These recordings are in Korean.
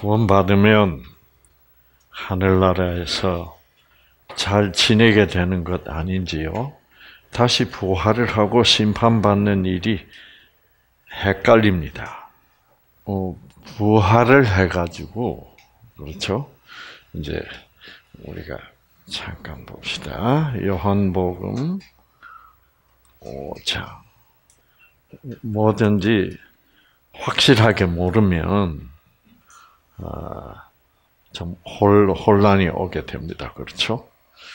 구원받으면 하늘나라에서 잘 지내게 되는 것 아닌지요? 다시 부활을 하고 심판받는 일이 헷갈립니다. 부활을 해가지고, 그렇죠? 이제, 우리가 잠깐 봅시다. 요한복음 5장. 뭐든지 확실하게 모르면, 좀 혼란이 오게 됩니다. 그렇죠?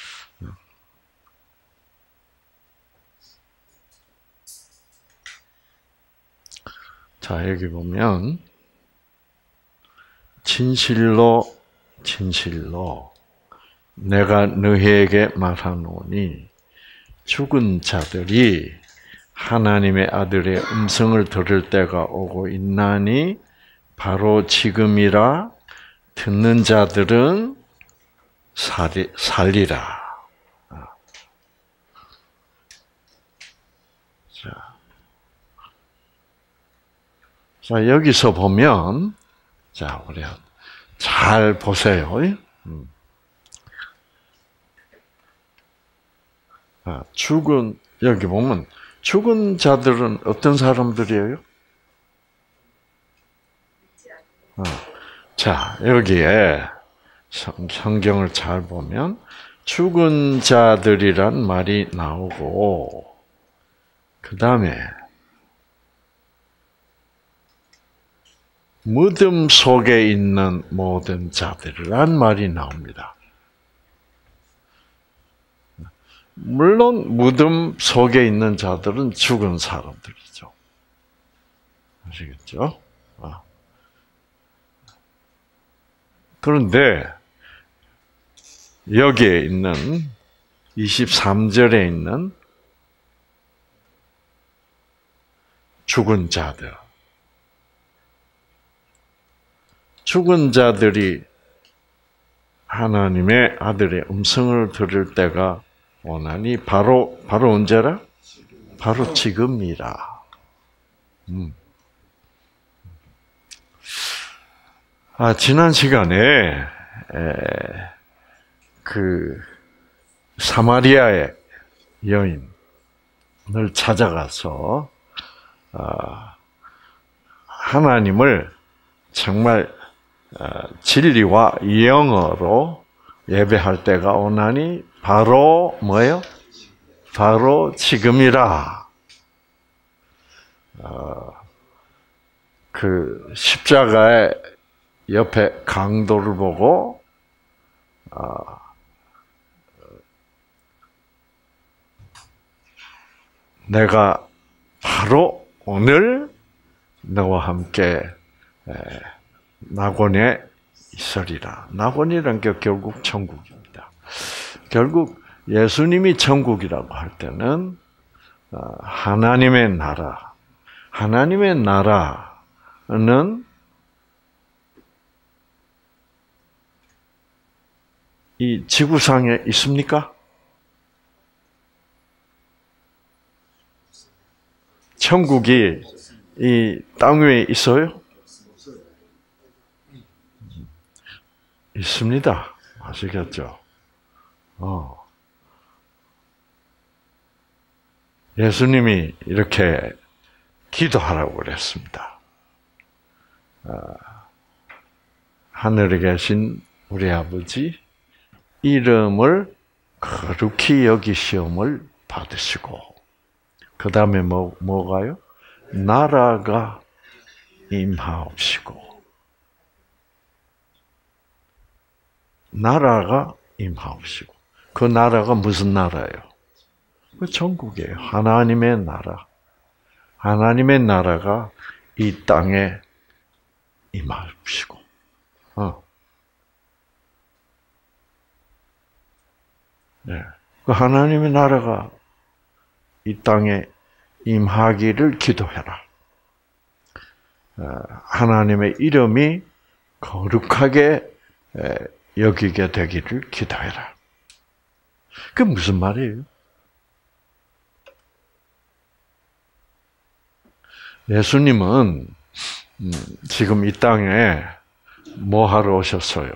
자, 여기 보면, 진실로 내가 너희에게 말하노니 죽은 자들이 하나님의 아들의 음성을 들을 때가 오고 있나니 바로 지금이라 듣는 자들은 살리라. 자, 여기서 보면, 자, 우리 잘 보세요. 여기 보면, 죽은 자들은 어떤 사람들이에요? 자, 여기에 성경을 잘 보면, 죽은 자들이란 말이 나오고, 그 다음에, 무덤 속에 있는 모든 자들이란 말이 나옵니다. 물론 무덤 속에 있는 자들은 죽은 사람들이죠. 아시겠죠? 그런데 여기에 있는 23절에 있는 죽은 자들. 죽은 자들이 하나님의 아들의 음성을 들을 때가 오나니 바로 언제라? 바로 지금이라. 지난 시간에 그 사마리아의 여인을 찾아가서 하나님을 정말 진리와 영어로 예배할 때가 오나니 바로 뭐예요? 바로 지금이라. 그 십자가의 옆에 강도를 보고 내가 바로 오늘 너와 함께 낙원에 있으리라. 낙원이란 게 결국 천국입니다. 결국 예수님이 천국이라고 할 때는 하나님의 나라. 하나님의 나라는 이 지구상에 있습니까? 천국이 이 땅 위에 있어요? 있습니다. 아시겠죠? 예수님이 이렇게 기도하라고 그랬습니다. 하늘에 계신 우리 아버지, 이름을 거룩히 여기시험을 받으시고, 그 다음에 뭐가요? 나라가 임하옵시고. 나라가 임하옵시고. 그 나라가 무슨 나라예요? 그 천국이에요. 하나님의 나라. 하나님의 나라가 이 땅에 임하옵시고. 네. 그 하나님의 나라가 이 땅에 임하기를 기도해라. 하나님의 이름이 거룩하게 여기게 되기를 기도해라. 그게 무슨 말이에요? 예수님은 지금 이 땅에 뭐 하러 오셨어요?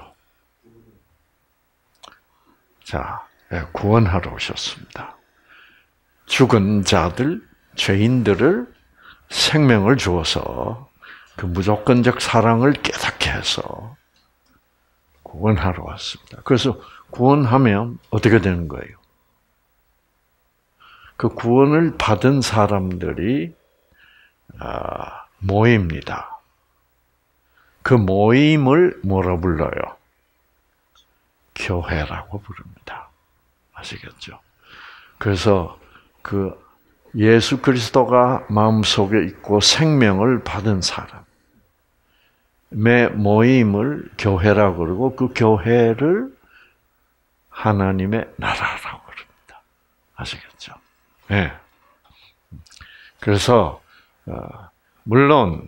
자, 구원하러 오셨습니다. 죽은 자들, 죄인들을 생명을 주어서 그 무조건적 사랑을 깨닫게 해서 구원하러 왔습니다. 그래서 구원하면 어떻게 되는 거예요? 그 구원을 받은 사람들이 모입니다. 그 모임을 뭐라 불러요? 교회라고 부릅니다. 아시겠죠? 그래서 그 예수 그리스도가 마음속에 있고 생명을 받은 사람의 모임을 교회라고 그러고 그 교회를 하나님의 나라라고 그럽니다. 아시겠죠? 네. 그래서 물론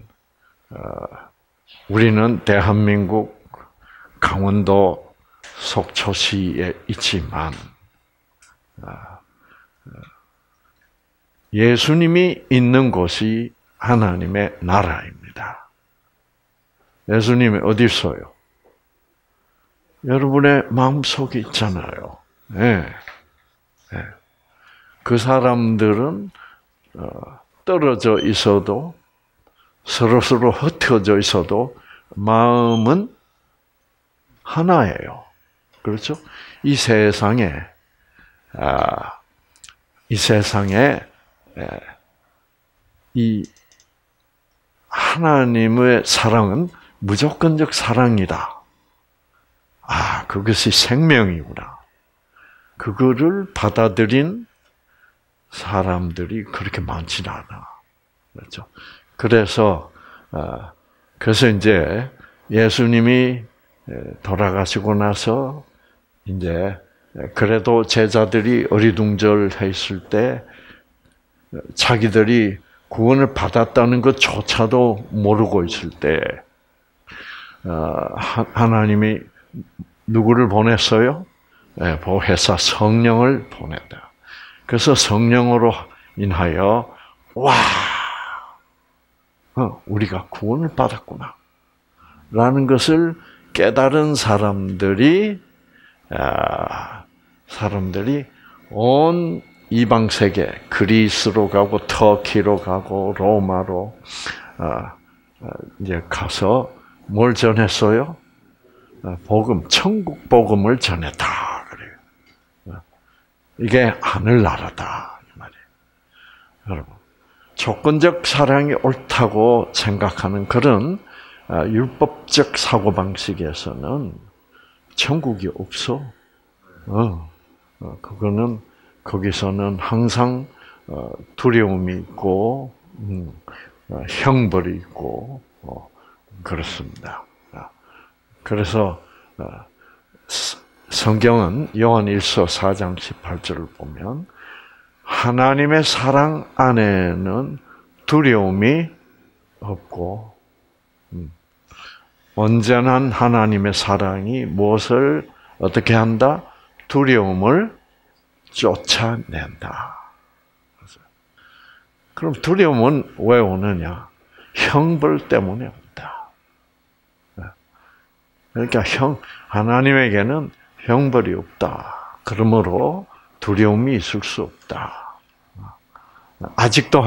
우리는 대한민국 강원도 속초시에 있지만 예수님이 있는 곳이 하나님의 나라입니다. 예수님이 어디 있어요? 여러분의 마음속에 있잖아요. 네. 네. 그 사람들은 떨어져 있어도 서로서로 흩어져 있어도 마음은 하나예요. 그렇죠? 이 세상에 이 하나님의 사랑은 무조건적 사랑이다. 그것이 생명이구나. 그거를 받아들인 사람들이 그렇게 많지는 않아. 그렇죠? 그래서 이제 예수님이 돌아가시고 나서 이제 그래도 제자들이 어리둥절했을 때 자기들이 구원을 받았다는 것조차도 모르고 있을 때 하나님이 누구를 보냈어요? 보혜사 성령을 보냈다. 그래서 성령으로 인하여 우리가 구원을 받았구나 라는 것을 깨달은 사람들이 온 이방 세계, 그리스로 가고 터키로 가고 로마로 이제 가서 뭘 전했어요? 천국 복음을 전했다 그래요. 이게 하늘나라다 이 말이에요. 여러분, 조건적 사랑이 옳다고 생각하는 그런 율법적 사고 방식에서는 천국이 없어. 그거는 거기서는 항상 두려움이 있고 형벌이 있고 그렇습니다. 그래서 성경은 요한일서 4장 18절을 보면 하나님의 사랑 안에는 두려움이 없고 온전한 하나님의 사랑이 무엇을 어떻게 한다? 두려움을 쫓아낸다. 그럼 두려움은 왜 오느냐? 형벌 때문에 온다. 그러니까 하나님에게는 형벌이 없다. 그러므로 두려움이 있을 수 없다. 아직도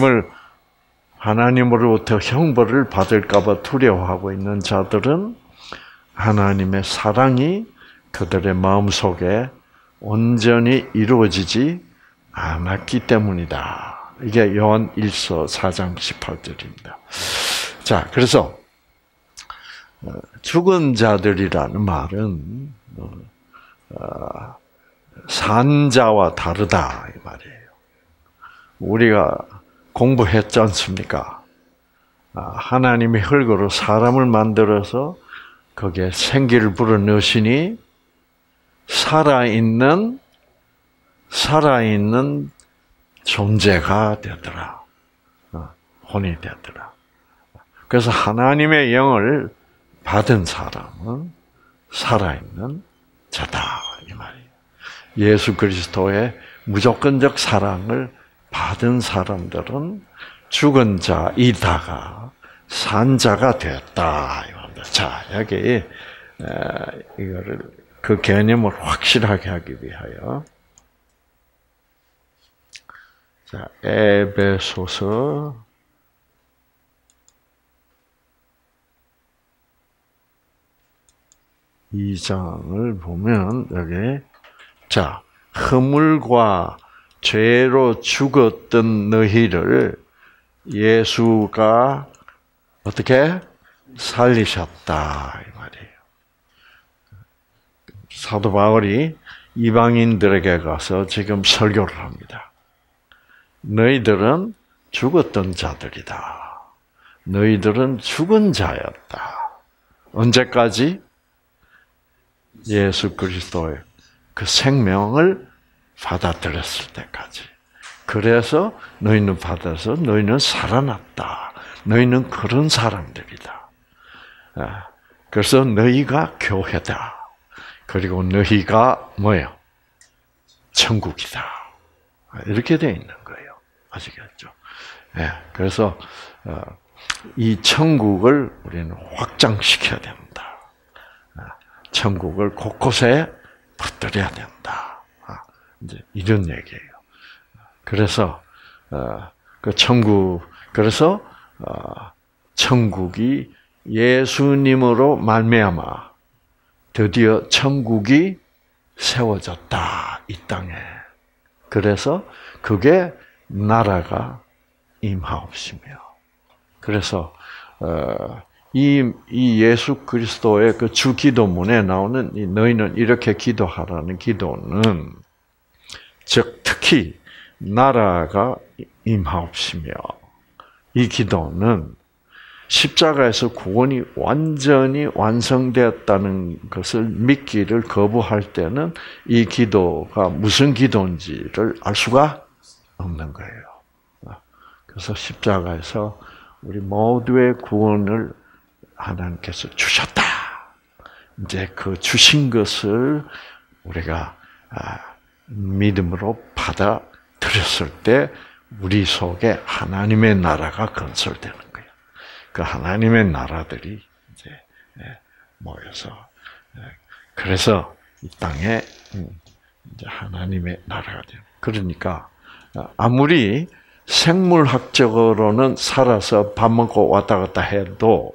하나님으로부터 형벌을 받을까 봐 두려워하고 있는 자들은 하나님의 사랑이 그들의 마음속에 온전히 이루어지지 않았기 때문이다. 이게 요한 1서 4장 18절입니다. 자, 그래서 죽은 자들이라는 말은 산자와 다르다 이 말이에요. 우리가 공부했지 않습니까? 하나님이 흙으로 사람을 만들어서 거기에 생기를 불어넣으시니 살아있는 존재가 되더라. 혼이 되더라. 그래서 하나님의 영을 받은 사람은 살아있는 자다 이 말이에요. 예수 그리스도의 무조건적 사랑을 받은 사람들은 죽은 자이다가 산 자가 됐다. 됩니다. 자, 여기 이거를 그 개념을 확실하게 하기 위하여 자, 에베소서 2장을 보면 여기 자, 허물과 죄로 죽었던 너희를 예수가 어떻게 살리셨다 이 말이에요. 사도 바울이 이방인들에게 가서 지금 설교를 합니다. 너희들은 죽었던 자들이다. 너희들은 죽은 자였다. 언제까지? 예수 그리스도의 그 생명을 받아들였을 때까지. 그래서 너희는 받아서 너희는 살아났다. 너희는 그런 사람들이다. 그래서 너희가 교회다. 그리고 너희가 뭐예요? 천국이다. 이렇게 되어 있는 거예요. 아시겠죠? 그래서 이 천국을 우리는 확장시켜야 된다. 천국을 곳곳에 퍼뜨려야 된다. 이제 이런 얘기예요. 그래서 그 그래서 천국이 예수님으로 말미암아 드디어 천국이 세워졌다 이 땅에. 그래서 그게 나라가 임하옵시며. 그래서 이 예수 그리스도의 그 주 기도문에 나오는 너희는 이렇게 기도하라는 기도는 즉 특히 나라가 임하옵시며 이 기도는 십자가에서 구원이 완전히 완성되었다는 것을 믿기를 거부할 때는 이 기도가 무슨 기도인지를 알 수가 없는 거예요. 그래서 십자가에서 우리 모두의 구원을 하나님께서 주셨다. 이제 그 주신 것을 우리가 믿음으로 받아들였을 때 우리 속에 하나님의 나라가 건설되는 거예요. 그 하나님의 나라들이 이제 모여서 그래서 이 땅에 이제 하나님의 나라가 돼요. 그러니까 아무리 생물학적으로는 살아서 밥 먹고 왔다 갔다 해도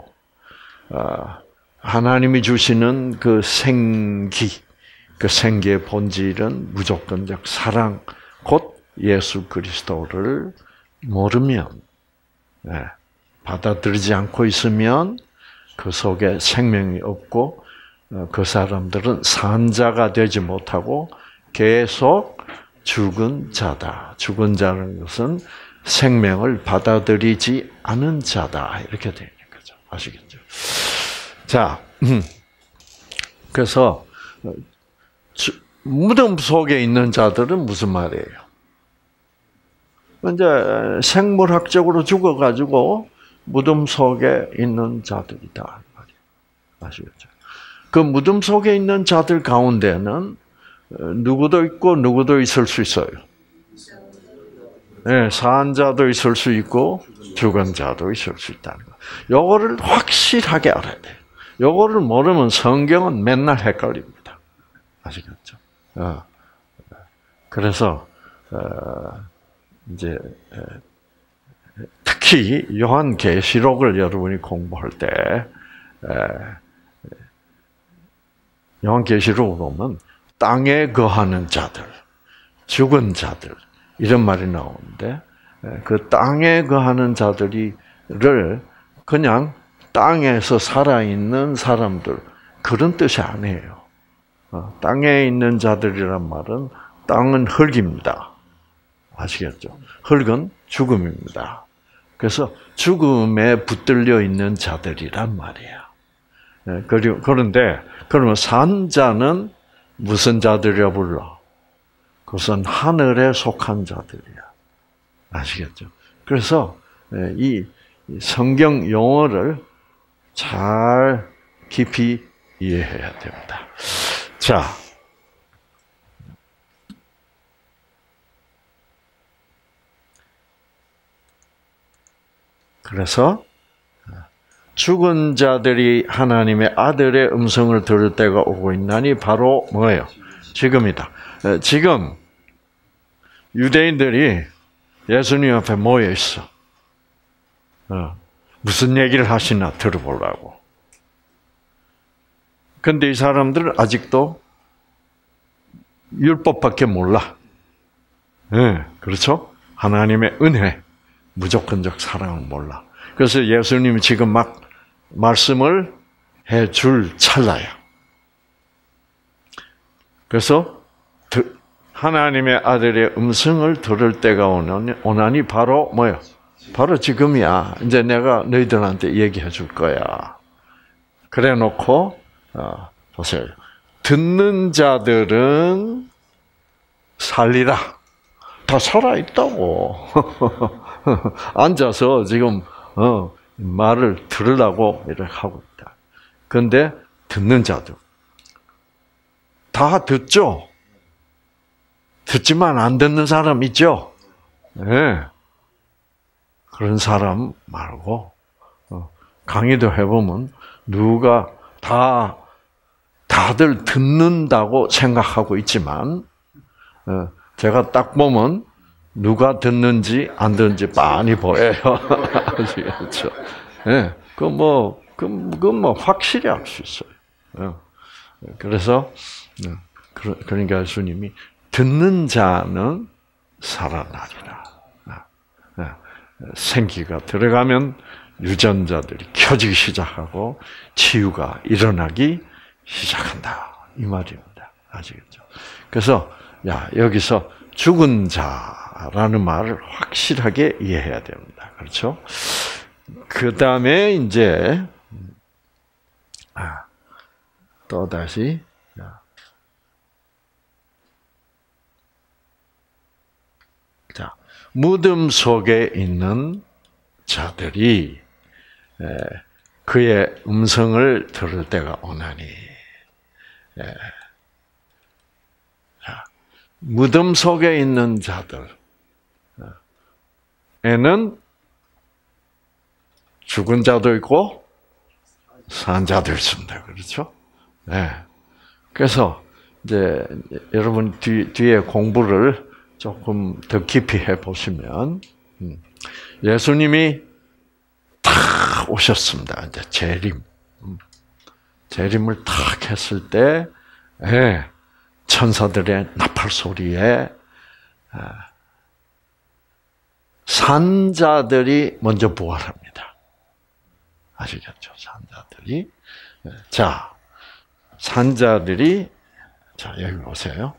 하나님이 주시는 그 생기, 그 생기의 본질은 무조건적 사랑, 곧 예수 그리스도를 모르면, 받아들이지 않고 있으면 그 속에 생명이 없고 그 사람들은 산 자가 되지 못하고 계속 죽은 자다. 죽은 자는 것은 생명을 받아들이지 않은 자다. 이렇게 되는 거죠. 아시겠죠? 자, 그래서 무덤 속에 있는 자들은 무슨 말이에요? 이제 생물학적으로 죽어가지고 무덤 속에 있는 자들이다. 아시겠죠? 그 무덤 속에 있는 자들 가운데는 누구도 있고 누구도 있을 수 있어요. 네, 산 자도 있을 수 있고 죽은 자도 있을 수 있다는 거. 요거를 확실하게 알아야 돼요. 요거를 모르면 성경은 맨날 헷갈립니다. 아시겠죠? 그래서 이제 특히 요한계시록을 여러분이 공부할 때 요한계시록을 보면 땅에 거하는 자들, 죽은 자들 이런 말이 나오는데 그 땅에 거하는 자들이를 그냥 땅에서 살아있는 사람들 그런 뜻이 아니에요. 땅에 있는 자들이란 말은 땅은 흙입니다. 아시겠죠? 흙은 죽음입니다. 그래서 죽음에 붙들려 있는 자들이란 말이야. 그런데 그러면 산 자는 무슨 자들이라 불러? 그것은 하늘에 속한 자들이야. 아시겠죠? 그래서 이 성경 용어를 잘 깊이 이해해야 됩니다. 자, 그래서 죽은 자들이 하나님의 아들의 음성을 들을 때가 오고 있나니 바로 뭐예요? 지금이다. 지금 유대인들이 예수님 앞에 모여 있어. 무슨 얘기를 하시나 들어보려고. 근데 이 사람들은 아직도 율법밖에 몰라. 네, 그렇죠? 하나님의 은혜, 무조건적 사랑을 몰라. 그래서 예수님이 지금 막 말씀을 해줄 찰나야. 그래서 하나님의 아들의 음성을 들을 때가 오나니 바로 뭐요? 바로 지금이야. 이제 내가 너희들한테 얘기해 줄 거야. 그래 놓고 보세요. 듣는 자들은 살리라. 다 살아있다고. 앉아서 지금 말을 들으려고 이렇게 하고 있다. 그런데 듣는 자들 다 듣죠? 듣지만 안 듣는 사람 있죠? 네. 그런 사람 말고 강의도 해보면 누가 다들 듣는다고 생각하고 있지만 제가 딱 보면 누가 듣는지 안 듣는지 빤히 보여요. 아시겠죠? 예, 그건 뭐 확실히 알 수 있어요. 그래서 그러니까 예수님이 듣는 자는 살아나리라. 생기가 들어가면 유전자들이 켜지기 시작하고 치유가 일어나기 시작한다. 이 말입니다. 아시겠죠? 그래서 여기서 죽은 자라는 말을 확실하게 이해해야 됩니다. 그렇죠? 그 다음에 이제 또 다시 자, 무덤 속에 있는 자들이 그의 음성을 들을 때가 오나니. 무덤 속에 있는 자들에는 죽은 자도 있고 산 자도 있습니다. 그렇죠? 네. 그래서 이제 여러분 뒤에 공부를 조금 더 깊이 해 보시면 예수님이 탁 오셨습니다. 이제 재림을 탁 했을 때, 천사들의 나팔 소리에 산자들이 먼저 부활합니다. 아시겠죠? 산자들이. 자, 산자들이 여기 보세요.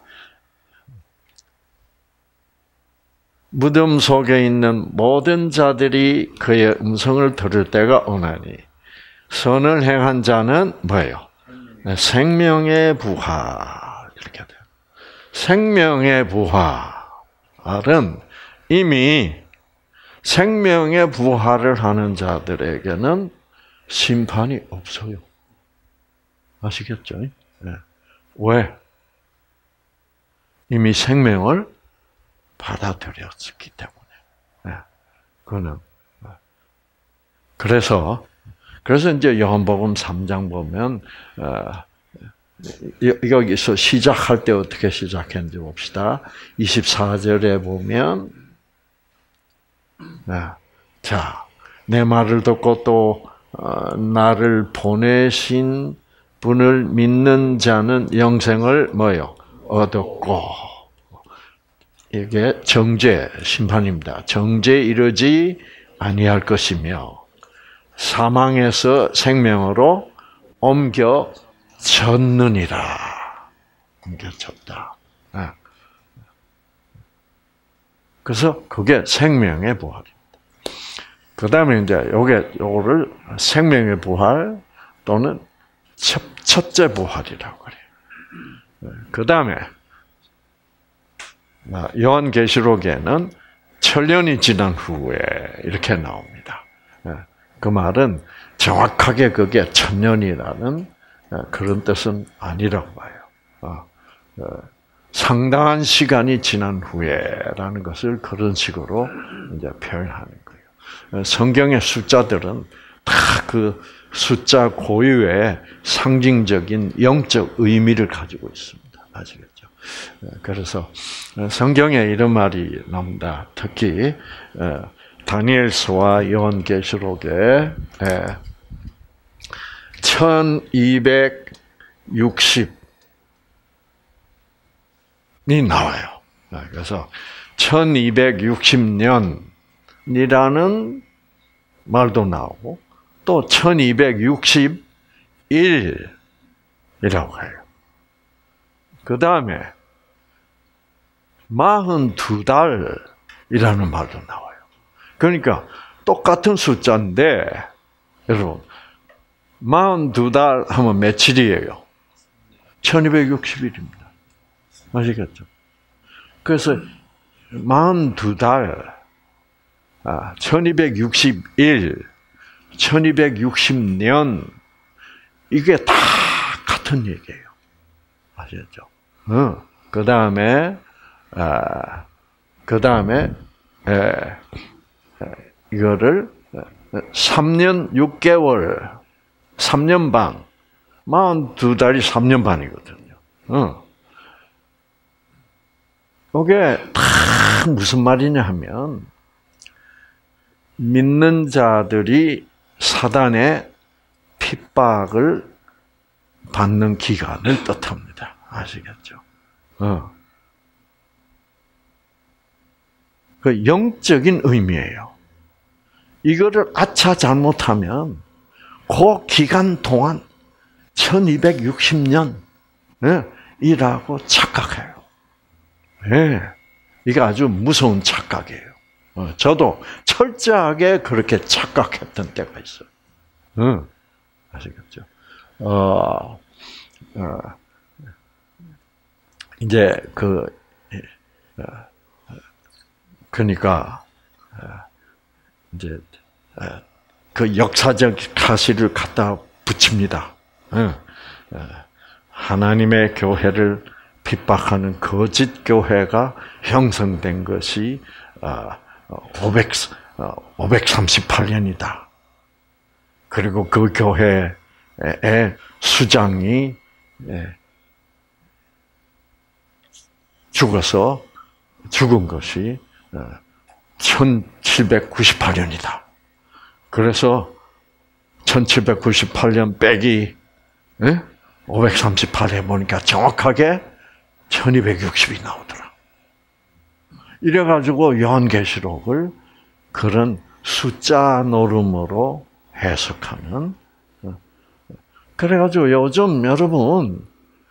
무덤 속에 있는 모든 자들이 그의 음성을 들을 때가 오나니 선을 행한 자는 뭐예요? 생명의 부활. 이렇게 돼요. 생명의 부활은 이미 생명의 부활을 하는 자들에게는 심판이 없어요. 아시겠죠? 네. 왜? 이미 생명을 받아들였기 때문에. 네. 그거는 그래서 이제 요한복음 3장 보면 여기서 시작할 때 어떻게 시작했는지 봅시다. 24절에 보면 자, 내 말을 듣고 또 나를 보내신 분을 믿는 자는 영생을 뭐요? 얻었고. 이게 정죄, 심판입니다. 정죄에 이르지 아니할 것이며 사망에서 생명으로 옮겨졌느니라. 옮겨졌다. 그래서 그게 생명의 부활입니다. 그 다음에 이제 요거를 생명의 부활 또는 첫째 부활이라고 그래요. 그 다음에 요한계시록에는 천년이 지난 후에 이렇게 나옵니다. 그 말은 정확하게 그게 천년이라는 그런 뜻은 아니라고 봐요. 상당한 시간이 지난 후에라는 것을 그런 식으로 이제 표현하는 거예요. 성경의 숫자들은 다 그 숫자 고유의 상징적인 영적 의미를 가지고 있습니다. 아시겠죠? 그래서 성경에 이런 말이 나옵니다. 특히 다니엘서와 요한계시록에 1260이 나와요. 그래서 1260년이라는 말도 나오고 또 1261이라고 해요. 그 다음에 42달이라는 말도 나와요. 그러니까 똑같은 숫자인데 여러분 42달 하면 며칠이에요? 1260일입니다. 아시겠죠? 그래서 42달, 1261, 1260년 이게 다 같은 얘기예요. 아시겠죠? 그 다음에 이거를 3년 6개월, 3년 반, 42달이 3년 반이거든요. 이게 다 무슨 말이냐 하면 믿는 자들이 사단의 핍박을 받는 기간을 뜻합니다. 아시겠죠? 그 영적인 의미예요. 이거를 아차 잘못하면 그 기간 동안 1260년 이라고 착각해요. 이게 아주 무서운 착각이에요. 저도 철저하게 그렇게 착각했던 때가 있어요. 아시겠죠? 이제 그러니까 이제 그 역사적 사실을 갖다 붙입니다. 하나님의 교회를 핍박하는 거짓 교회가 형성된 것이 538년이다. 그리고 그 교회의 수장이 죽은 것이 1798년이다. 그래서 1798년 빼기 538 해보니까 정확하게 1260이 나오더라. 이래가지고 요한계시록을 그런 숫자 노름으로 해석하는. 그래가지고 요즘 여러분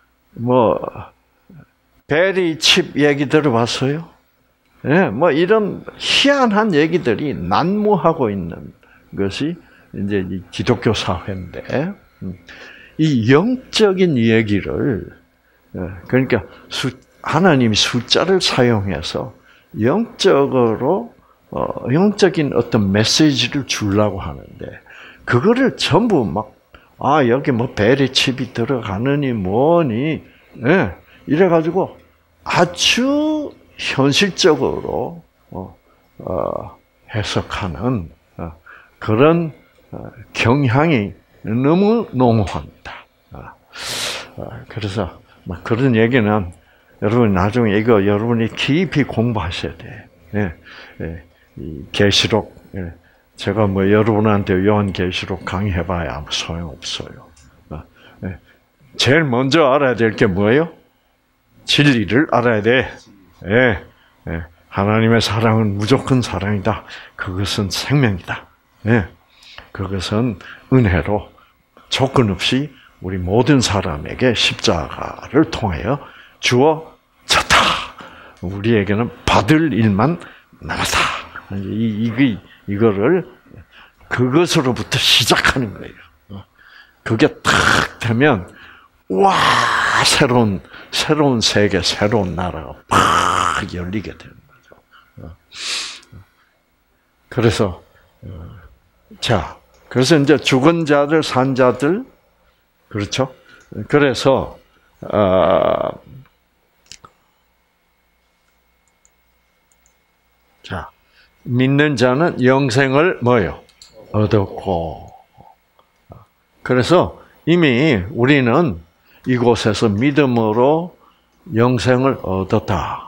베리 칩 얘기 들어봤어요? 뭐 이런 희한한 얘기들이 난무하고 있는 것이 이제 이 기독교 사회인데, 이 영적인 얘기를, 그러니까 하나님이 숫자를 사용해서 영적으로 영적인 어떤 메시지를 주려고 하는데, 그거를 전부 여기 베리 칩이 들어가느니 뭐니, 이래가지고 아주 현실적으로 해석하는 그런 경향이 너무 농후합니다. 그래서 그런 얘기는 여러분 나중에 이거 여러분이 깊이 공부하셔야 돼. 이 계시록, 제가 여러분한테 요한계시록 강의해봐야 아무 소용없어요. 제일 먼저 알아야 될 게 뭐예요? 진리를 알아야 돼. 하나님의 사랑은 무조건 사랑이다. 그것은 생명이다. 그것은 은혜로 조건 없이 우리 모든 사람에게 십자가를 통하여 주어졌다. 우리에게는 받을 일만 남았다. 이거를 그것으로부터 시작하는 거예요. 그게 탁 되면 와, 새로운 세계, 새로운 나라가 팍 열리게 되는 거죠. 그래서 그래서 이제 죽은 자들, 산 자들, 그렇죠? 그래서 믿는 자는 영생을 얻었고, 그래서 이미 우리는 이곳에서 믿음으로 영생을 얻었다.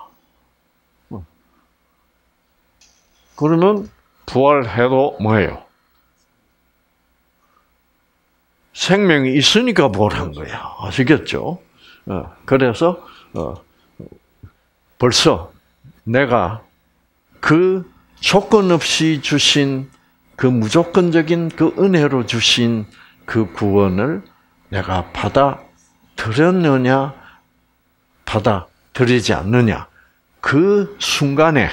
그러면 부활해도 뭐예요? 생명이 있으니까 부활한 거야. 아시겠죠? 그래서 벌써 내가 그 조건 없이 주신 그 무조건적인 그 은혜로 주신 그 구원을 내가 받아들였느냐, 받아들이지 않느냐. 그 순간에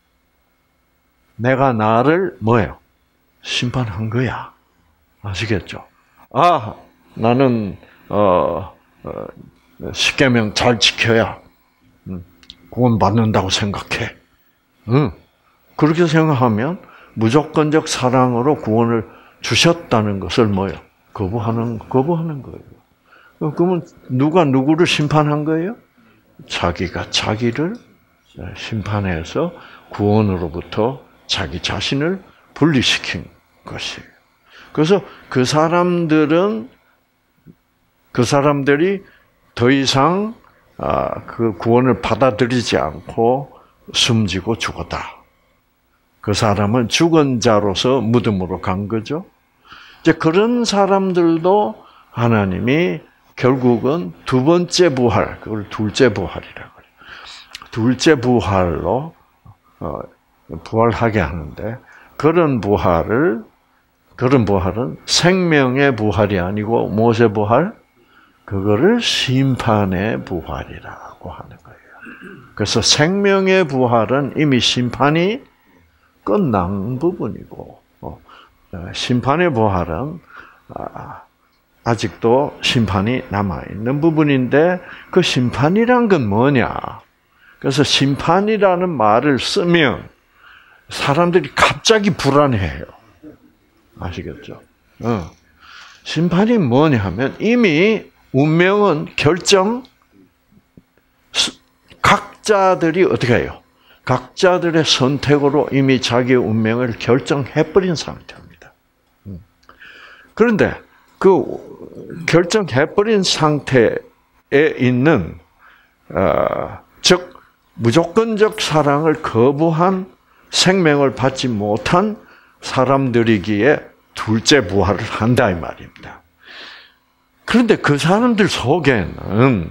내가 나를 뭐예요? 심판한 거야. 아시겠죠? 나는 십계명 잘 지켜야 구원 받는다고 생각해. 그렇게 생각하면 무조건적 사랑으로 구원을 주셨다는 것을 뭐예요? 거부하는 거예요. 그러면 누가 누구를 심판한 거예요? 자기가 자기를 심판해서 구원으로부터 자기 자신을 분리시킨 것이에요. 그래서 그 사람들이 더 이상 그 구원을 받아들이지 않고 숨지고 죽었다. 그 사람은 죽은 자로서 무덤으로 간 거죠. 이제 그런 사람들도 하나님이 결국은 두 번째 부활, 그걸 둘째 부활이라고 해요. 둘째 부활로 부활하게 하는데 그런 부활은 생명의 부활이 아니고 무엇의 부활? 그거를 심판의 부활이라고 하는 거예요. 그래서 생명의 부활은 이미 심판이 끝난 부분이고 심판의 부활은 아직도 심판이 남아있는 부분인데 그 심판이란 건 뭐냐? 그래서 심판이라는 말을 쓰면 사람들이 갑자기 불안해해요. 아시겠죠? 심판이 뭐냐 하면 이미 운명은 각자들이 어떻게 해요? 각자들의 선택으로 이미 자기의 운명을 결정해버린 상태입니다. 그런데 그 결정해버린 상태에 있는, 즉, 무조건적 사랑을 거부한 생명을 받지 못한 사람들이기에 둘째 부활을 한다 이 말입니다. 그런데 그 사람들 속에는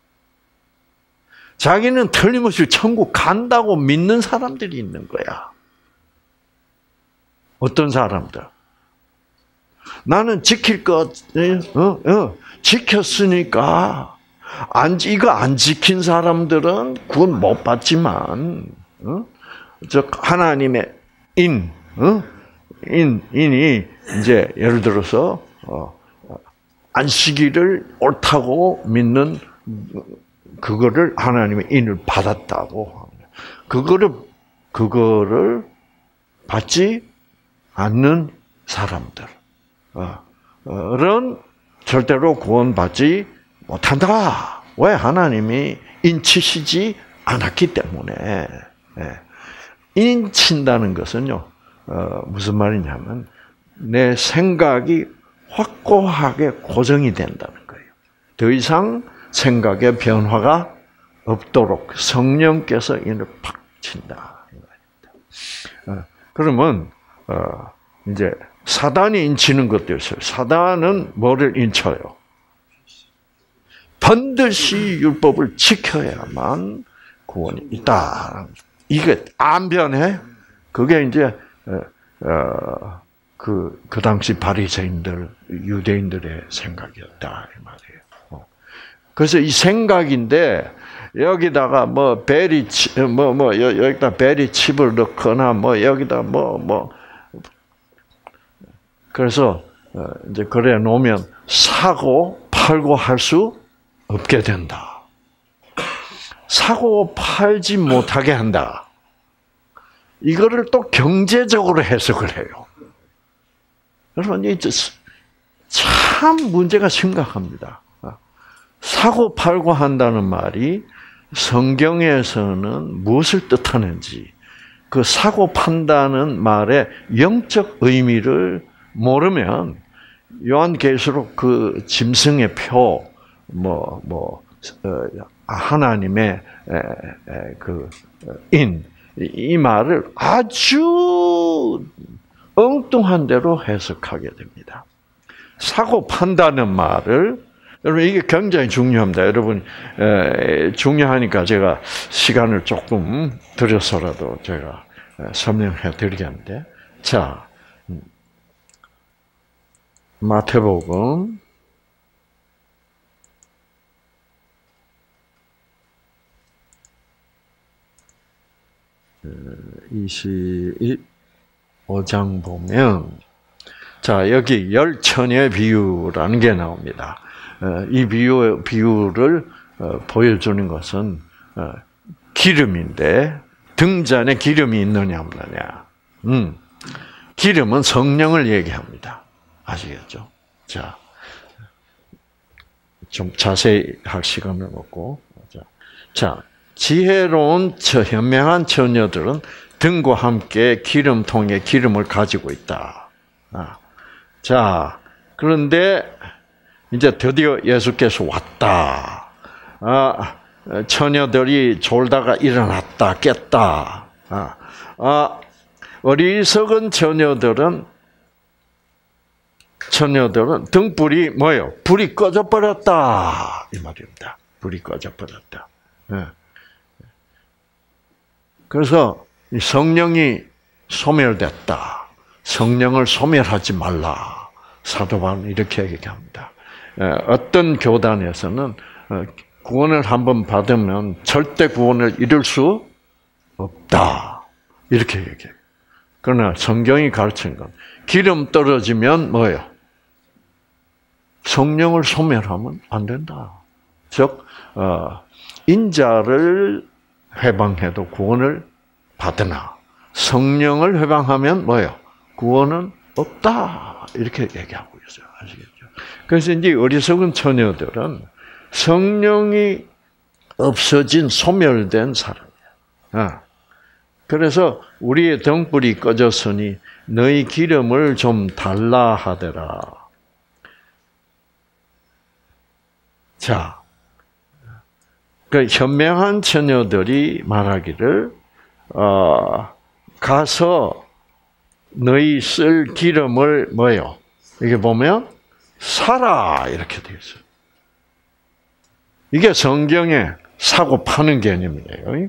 자기는 틀림없이 천국 간다고 믿는 사람들이 있는 거야. 어떤 사람들? 나는 지킬 것, 지켰으니까, 이거 안 지킨 사람들은 구원 못 받지만, 즉, 하나님의 인이 이제 예를 들어서, 안식일을 옳다고 믿는 그거를 하나님의 인을 받았다고. 그거를 받지 않는 사람들은 절대로 구원받지 못한다. 왜? 하나님이 인치시지 않았기 때문에. 인친다는 것은요, 무슨 말이냐면, 내 생각이 확고하게 고정이 된다는 거예요. 더 이상 생각의 변화가 없도록 성령께서 인을 팍 친다. 그러면 이제 사단이 인치는 것도 있어요. 사단은 뭐를 인쳐요? 반드시 율법을 지켜야만 구원이 있다. 이게 안 변해? 그게 이제 그 당시 바리새인들, 유대인들의 생각이었다 이 말이에요. 그래서 이 생각인데 여기다가 여기다 베리칩을 넣거나 여기다 그래서 이제 그래 놓으면 사고 팔고 할 수 없게 된다. 사고 팔지 못하게 한다. 이거를 또 경제적으로 해석을 해요. 여러분, 이제 참 문제가 심각합니다. 사고 팔고 한다는 말이 성경에서는 무엇을 뜻하는지, 그 사고 판다는 말의 영적 의미를 모르면 요한계시록 그 짐승의 표, 하나님의 이 말을 아주 엉뚱한 대로 해석하게 됩니다. 사고 판다는 말을, 여러분 이게 굉장히 중요합니다. 여러분 중요하니까 제가 시간을 조금 들여서라도 제가 설명해 드리겠는데, 자, 마태복음 25장 보면, 자, 여기 열 처녀의 비유라는 게 나옵니다. 이 비유를 보여주는 것은 기름인데, 등잔에 기름이 있느냐 없느냐. 기름은 성령을 얘기합니다. 아시겠죠? 자, 좀 자세히 할 시간을 먹고. 자, 지혜로운 현명한 처녀들은 등과 함께 기름통에 기름을 가지고 있다. 자, 그런데 이제 드디어 예수께서 왔다. 처녀들이 졸다가 일어났다, 깼다. 어리석은 처녀들은 등불이 뭐예요? 불이 꺼져버렸다. 이 말입니다. 불이 꺼져버렸다. 그래서 성령이 소멸됐다. 성령을 소멸하지 말라. 사도 바울은 이렇게 얘기합니다. 어떤 교단에서는 구원을 한번 받으면 절대 구원을 잃을 수 없다. 이렇게 얘기해요. 그러나 성경이 가르치는 건 기름 떨어지면 뭐예요? 성령을 소멸하면 안 된다. 즉 인자를 회방해도 구원을 받으나 성령을 회방하면 뭐예요? 구원은 없다. 이렇게 얘기하고 있어요. 아시겠죠? 그래서 이제 어리석은 처녀들은 성령이 없어진 소멸된 사람이야. 그래서 우리의 등불이 꺼졌으니 너희 기름을 좀 달라 하더라. 자, 그 현명한 처녀들이 말하기를 가서 너희 쓸 기름을 뭐요? 이게 보면 사라 이렇게 되어 있어요. 이게 성경에 사고 파는 개념이에요.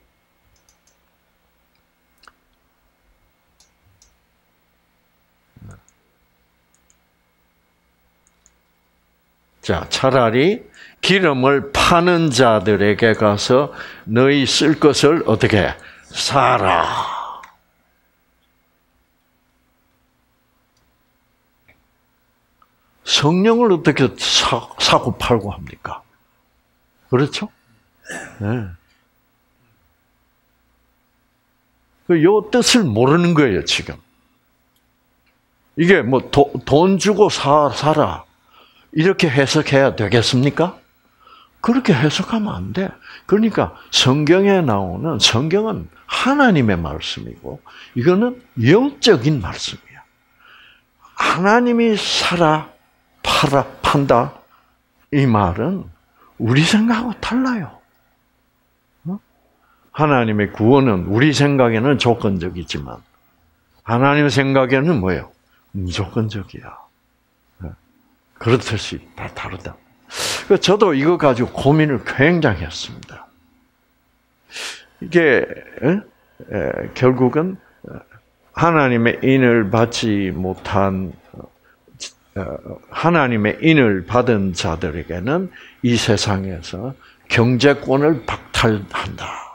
자, 차라리 기름을 파는 자들에게 가서 너희 쓸 것을 어떻게 사라. 성령을 어떻게 사고 팔고 합니까? 그렇죠? 네. 요 뜻을 모르는 거예요, 지금. 이게 뭐 돈 주고 사라. 이렇게 해석해야 되겠습니까? 그렇게 해석하면 안 돼. 그러니까 성경에 나오는, 성경은 하나님의 말씀이고 이거는 영적인 말씀이야. 하나님이 사라, 팔아, 판다 이 말은 우리 생각하고 달라요. 하나님의 구원은 우리 생각에는 조건적이지만 하나님 생각에는 뭐예요? 무조건적이야. 그렇듯이 다 다르다. 저도 이거 가지고 고민을 굉장히 했습니다. 이게 결국은 하나님의 인을 받지 못한, 하나님의 인을 받은 자들에게는 이 세상에서 경제권을 박탈한다.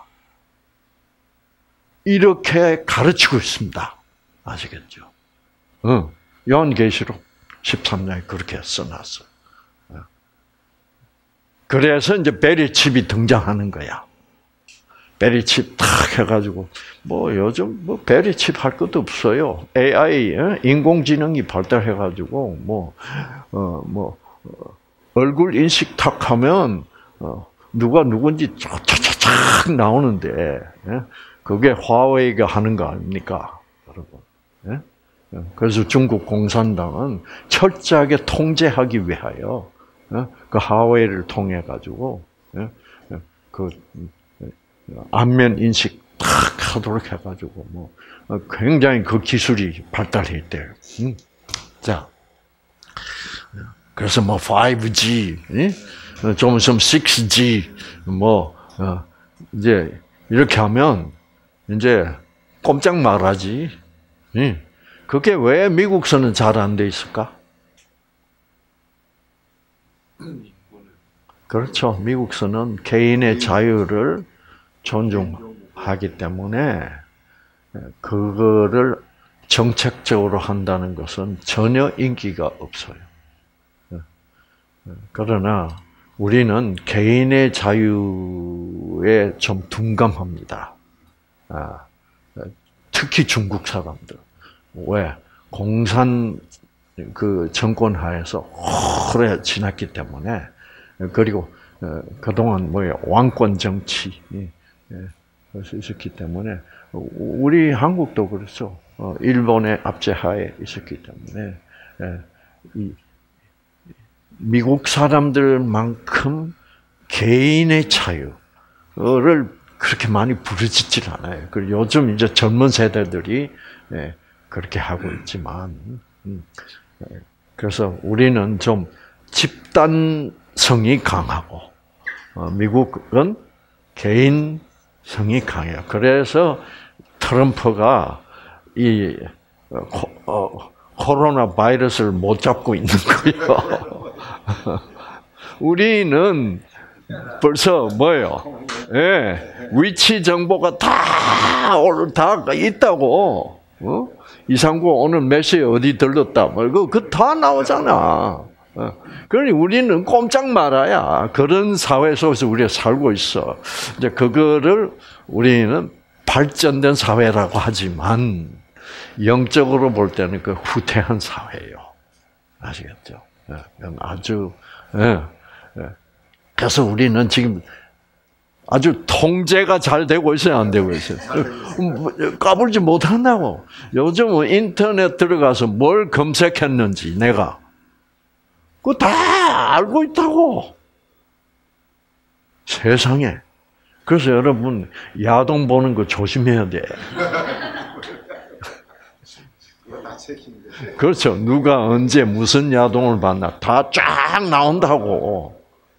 이렇게 가르치고 있습니다. 아시겠죠? 요한계시록 13장에 그렇게 써놨어요. 그래서 이제 베리칩이 등장하는 거야. 베리칩 탁 해가지고 뭐 요즘 뭐 베리칩 할 것도 없어요. AI 인공지능이 발달해가지고 얼굴 인식 탁 하면 누가 누군지 쫙쫙쫙 나오는데 그게 화웨이가 하는 거 아닙니까, 여러분? 그래서 중국 공산당은 철저하게 통제하기 위하여 그 하웨이를 통해 가지고 그 안면 인식 탁 하도록 해가지고 뭐 굉장히 그 기술이 발달했대요. 자, 그래서 뭐 5G, 좀 있으면 6G, 뭐 이제 이렇게 하면 이제 꼼짝 말하지. 그게 왜 미국서는 잘 안 돼 있을까? 그렇죠. 미국서는 개인의 자유를 존중하기 때문에 그거를 정책적으로 한다는 것은 전혀 인기가 없어요. 그러나 우리는 개인의 자유에 좀 둔감합니다. 특히 중국 사람들. 왜? 공산 그 정권 하에서 오래 지났기 때문에, 그리고 그동안 뭐예요? 왕권 정치 있었기 때문에, 우리 한국도 그렇죠. 일본의 압제하에 있었기 때문에 이 미국 사람들만큼 개인의 자유를 그렇게 많이 부르짖질 않아요. 그리고 요즘 이제 젊은 세대들이 그렇게 하고 있지만, 그래서 우리는 좀 집단성이 강하고, 미국은 개인성이 강해요. 그래서 트럼프가 이 코로나 바이러스를 못 잡고 있는 거예요. 우리는 벌써 뭐예요? 위치 정보가 다 있다고. 이상구 오늘 몇 시에 어디 들렀다. 그 다 나오잖아. 그러니 우리는 꼼짝 말아야 그런 사회 속에서 우리가 살고 있어. 이제 그거를 우리는 발전된 사회라고 하지만 영적으로 볼 때는 그 후퇴한 사회예요. 아시겠죠? 아주 그래서 우리는 지금 아주 통제가 잘 되고 있어요, 안 되고 있어요? 까불지 못한다고. 요즘은 인터넷 들어가서 뭘 검색했는지 내가 그거 다 알고 있다고. 세상에. 그래서 여러분 야동 보는 거 조심해야 돼. 그렇죠. 누가 언제 무슨 야동을 봤나 다 쫙 나온다고.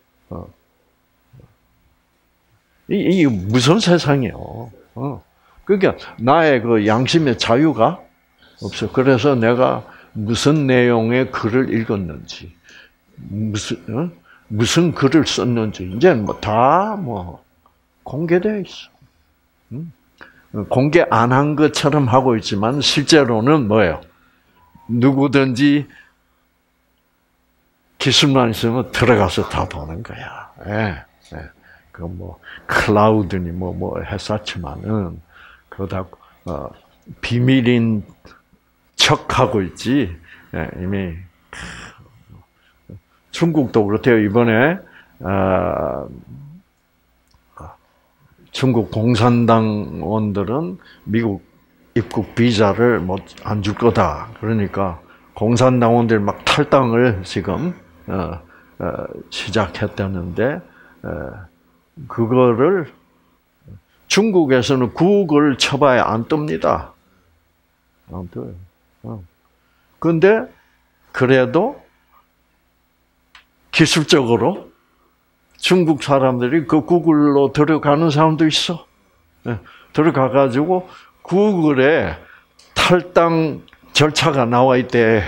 이게 무슨 세상이에요. 그러니까 나의 그 양심의 자유가 없어. 그래서 내가 무슨 내용의 글을 읽었는지, 무슨 글을 썼는지 이제는 뭐 다 공개되어 있어. 공개 안 한 것처럼 하고 있지만 실제로는 뭐예요? 누구든지 기술만 있으면 들어가서 다 보는 거야. 그 클라우드니 했었지만은 그러다 비밀인 척하고 있지. 이미 중국도 그렇대요. 이번에 중국 공산당원들은 미국 입국 비자를 안 줄 거다. 그러니까 공산당원들 막 탈당을 지금 시작했다는데 그거를 중국에서는 구글 쳐봐야 안 뜹니다. 안 떠요. 그런데 그래도 기술적으로 중국 사람들이 그 구글로 들어가는 사람도 있어. 들어가가지고 구글에 탈당 절차가 나와 있대.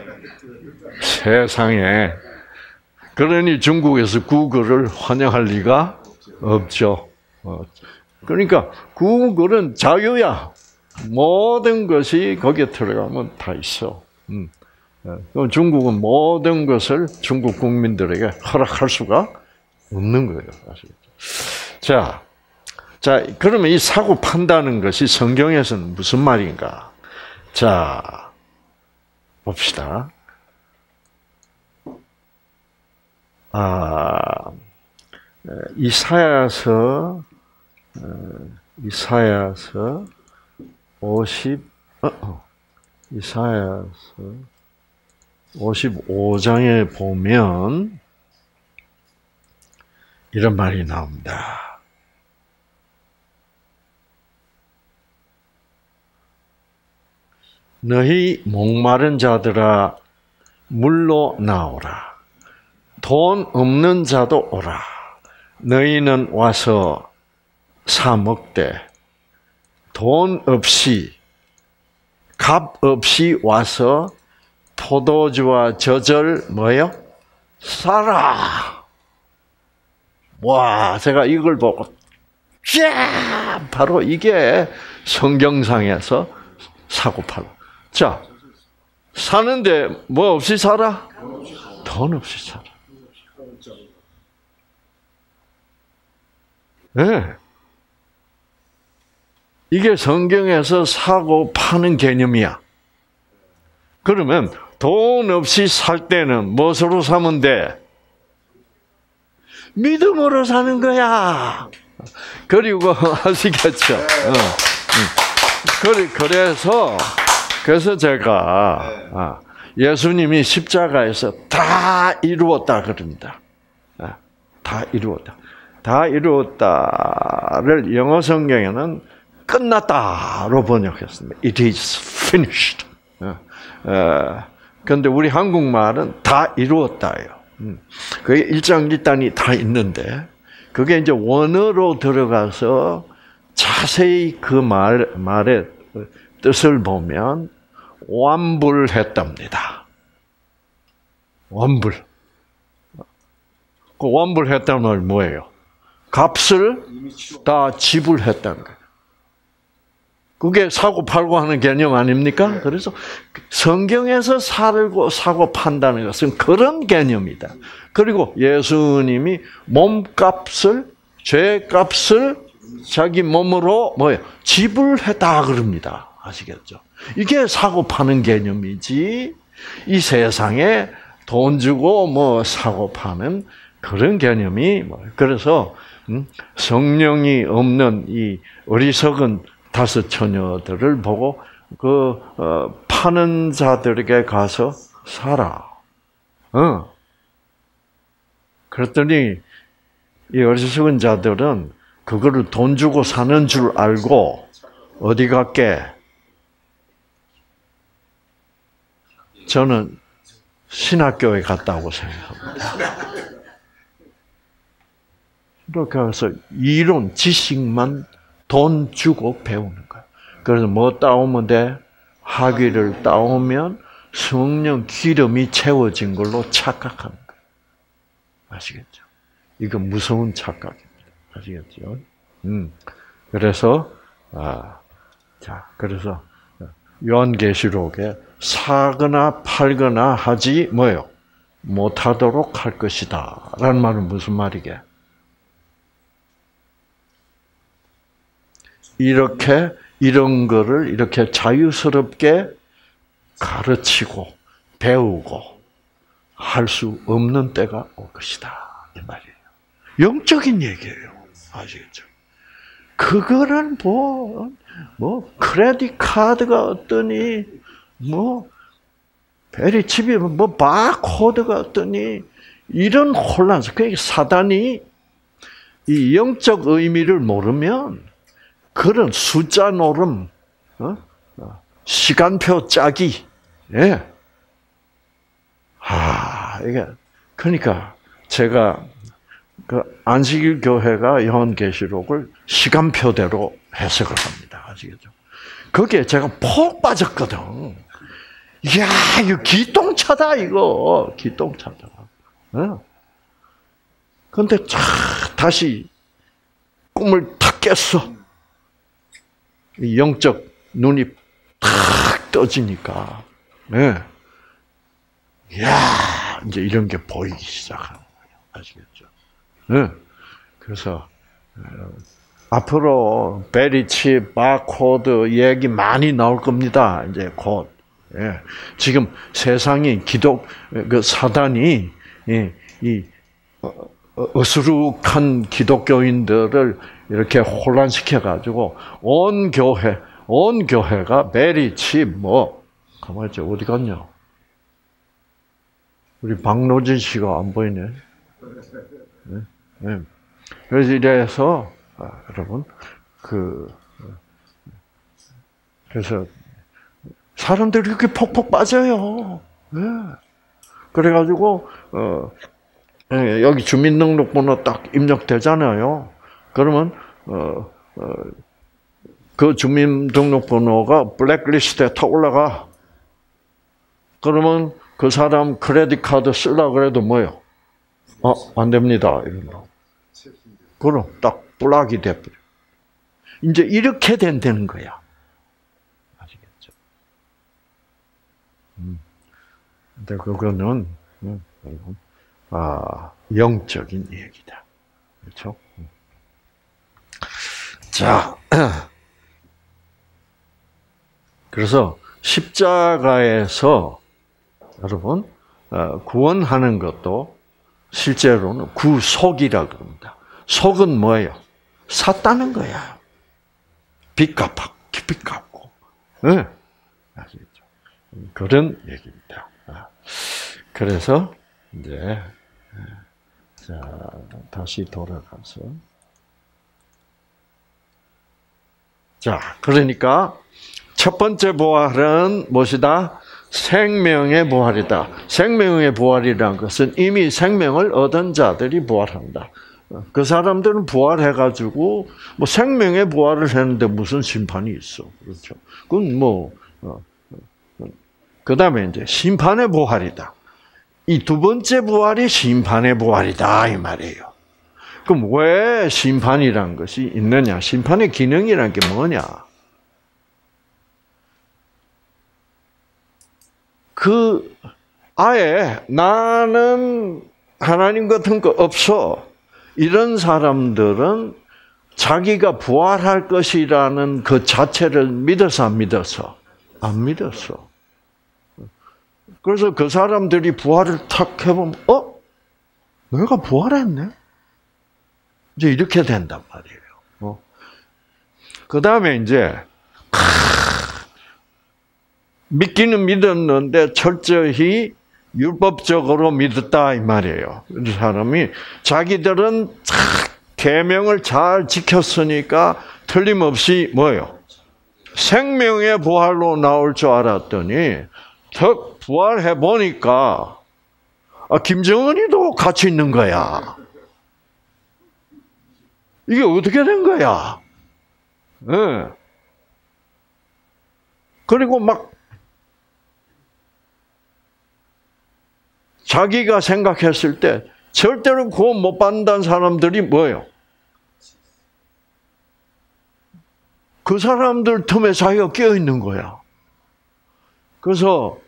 세상에. 그러니 중국에서 구글을 환영할 리가 없죠. 그러니까 구글은 자유야. 모든 것이 거기에 들어가면 다 있어. 중국은 모든 것을 중국 국민들에게 허락할 수가 없는 거예요. 아시겠죠? 자, 그러면 이 사고 판다는 것이 성경에서는 무슨 말인가? 자, 봅시다. 이사야서 50 이사야서 55장에 보면 이런 말이 나옵니다. 너희 목마른 자들아 물로 나오라. 돈 없는 자도 오라. 너희는 와서 사 먹되 돈 없이 값 없이 와서 포도주와 젖을 뭐요? 사라. 와, 제가 이걸 보고 쫙 바로 이게 성경상에서 사고 팔고. 자, 사는데 뭐 없이 살아? 돈 없이 살아. 네. 이게 성경에서 사고 파는 개념이야. 그러면 돈 없이 살 때는 무엇으로 사면 돼? 믿음으로 사는 거야. 그리고 아시겠죠? 그래서 제가 예수님이 십자가에서 다 이루었다 그럽니다. 다 이루었다. 다 이루었다를 영어 성경에는 끝났다로 번역했습니다. It is finished. 그런데 우리 한국말은 다 이루었다예요. 그게 1장 1단이 다 있는데 그게 이제 원어로 들어가서 자세히 그 말의 뜻을 보면 완불했답니다. 완불. 그 완불했다는 말 뭐예요? 값을 다 지불했다는 거예요. 그게 사고 팔고 하는 개념 아닙니까? 그래서 성경에서 사고 판다는 것은 그런 개념이다. 그리고 예수님이 몸값을, 죄값을 자기 몸으로 뭐예요? 지불했다 그럽니다. 아시겠죠? 이게 사고 파는 개념이지, 이 세상에 돈 주고 뭐 사고 파는 그런 개념이 그래서 성령이 없는 이 어리석은 5 처녀들을 보고 파는 자들에게 가서 사라. 그랬더니 이 어리석은 자들은 그거를 돈 주고 사는 줄 알고 어디 갈게? 저는 신학교에 갔다고 생각합니다. 이렇게 해서 이론, 지식만 돈 주고 배우는 거야. 그래서 뭐 따오면 돼? 학위를 따오면 성령 기름이 채워진 걸로 착각하는 거야. 아시겠죠? 이거 무서운 착각입니다. 아시겠죠? 그래서 그래서 요한계시록에 사거나 팔거나 하지 뭐요? 못하도록 할 것이다. 라는 말은 무슨 말이게? 이런 거를 이렇게 자유스럽게 가르치고 배우고 할 수 없는 때가 올 것이다. 이 말이에요. 영적인 얘기예요. 아시겠죠? 그거는 크레딧 카드가 어떠니, 베리칩이 바코드가 어떠니, 이런 혼란스. 그러니까 사단이 이 영적 의미를 모르면 그런 숫자 노름, 시간표 짜기, 예. 이게 그러니까 제가 그 안식일 교회가 요한계시록을 시간표대로 해석을 합니다. 아시겠죠? 거기에 제가 폭 빠졌거든. 이야, 이거 기똥차다 이거, 기똥차다. 그런데 다시 꿈을 탁 깼어. 영적 눈이 탁 떠지니까, 이야, 이제 이런 게 보이기 시작하는 거예요. 아시겠죠? 그래서, 앞으로 베리칩, 바코드 얘기 많이 나올 겁니다. 이제 곧. 지금 세상이 사단이, 어수룩한 기독교인들을 이렇게 혼란시켜가지고 온 교회가 베리칩 가만히 있지. 어디 갔냐? 우리 박노진 씨가 안 보이네. 네? 네. 그래서 이래서, 여러분, 그래서, 사람들이 이렇게 폭폭 빠져요. 네. 그래가지고, 여기 주민등록번호 딱 입력되잖아요. 그러면, 그 주민등록번호가 블랙리스트에 탁 올라가. 그러면 그 사람 크레딧 카드 쓰려고 그래도 뭐요? 안 됩니다. 이런다. 그럼 딱 블락이 돼버려. 이제 이렇게 된다는 거야. 아시겠죠? 근데 그거는, 영적인 얘기다. 그렇죠? 자, 그래서 십자가에서 여러분 구원하는 것도 실제로는 구속이라고 합니다. 속은 뭐예요? 샀다는 거야. 빚 갚고. 네. 아시겠죠? 그런 얘기입니다. 그래서 이제 자 다시 돌아가서 자 그러니까 첫 번째 부활은 무엇이다? 생명의 부활이다. 생명의 부활이라는 것은 이미 생명을 얻은 자들이 부활한다. 그 사람들은 부활해가지고 뭐 생명의 부활을 했는데 무슨 심판이 있어? 그렇죠? 그건 그 다음에 이제 심판의 부활이다. 이 두 번째 부활이 심판의 부활이다 이 말이에요. 그럼 왜 심판이란 것이 있느냐? 심판의 기능이란 게 뭐냐? 아예 나는 하나님 같은 거 없어. 이런 사람들은 자기가 부활할 것이라는 그 자체를 믿어서 안 믿어서? 안 믿었어. 그래서 그 사람들이 부활을 탁 해보면, 내가 부활했네? 이제 이렇게 된단 말이에요. 그 다음에 이제, 믿기는 믿었는데 철저히 율법적으로 믿었다 이 말이에요. 이 사람이 자기들은 계명을 잘 지켰으니까 틀림없이 뭐예요? 생명의 부활로 나올 줄 알았더니 더 부활해 보니까 김정은이도 같이 있는 거야. 이게 어떻게 된 거야? 네. 그리고 막 자기가 생각했을 때 절대로 구원 못 받는다는 사람들이 뭐예요? 그 사람들 틈에 자기가 끼어 있는 거야. 그래서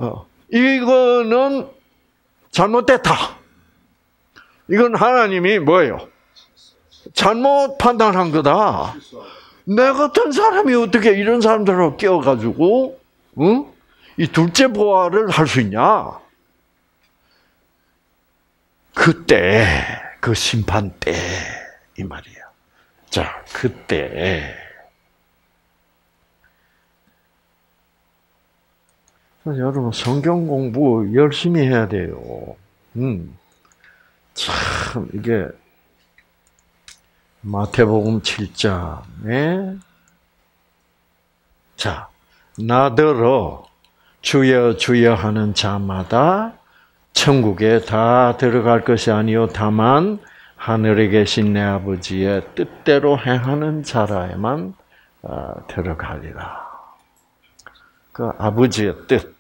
이거는 잘못됐다. 이건 하나님이 뭐예요? 잘못 판단한 거다. 내 같은 사람이 어떻게 이런 사람들하고 끼어가지고 이 둘째 부활을 할 수 있냐? 그때 그 심판 때 이 말이야. 자, 그때 여러분 성경 공부 열심히 해야 돼요. 참 이게 마태복음 7장에 자 나더러 주여 주여 하는 자마다 천국에 다 들어갈 것이 아니요 다만 하늘에 계신 내 아버지의 뜻대로 행하는 자라에만 들어가리라. 그 아버지의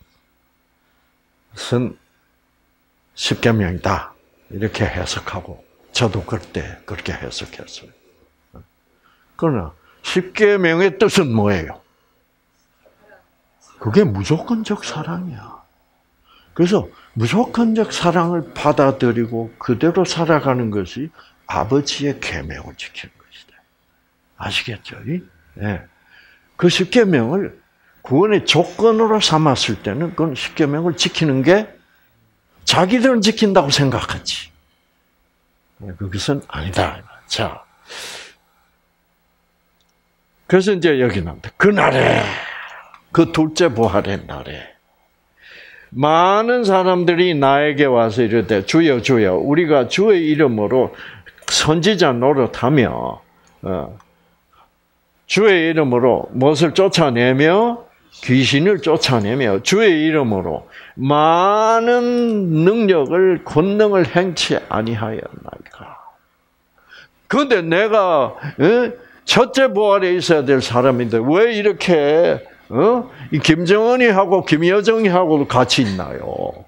뜻은 십계명이다 이렇게 해석하고 저도 그때 그렇게 해석했어요. 그러나 십계명의 뜻은 뭐예요? 그게 무조건적 사랑이야. 그래서 무조건적 사랑을 받아들이고 그대로 살아가는 것이 아버지의 계명을 지키는 것이다. 아시겠죠? 네. 그 십계명을 구원의 조건으로 삼았을 때는 그건 십계명을 지키는 게 자기들은 지킨다고 생각하지. 그것은 아니다. 자, 그래서 이제 여기 나옵니다. 그날에 그 둘째 부활의 날에 많은 사람들이 나에게 와서 이르되 주여 주여 우리가 주의 이름으로 선지자 노릇하며 주의 이름으로 무엇을 쫓아내며 귀신을 쫓아내며 주의 이름으로 많은 능력을 권능을 행치 아니하였나이까. 그런데 내가 첫째 부활에 있어야 될 사람인데 왜 이렇게 이 김정은이하고 김여정이하고 같이 있나요?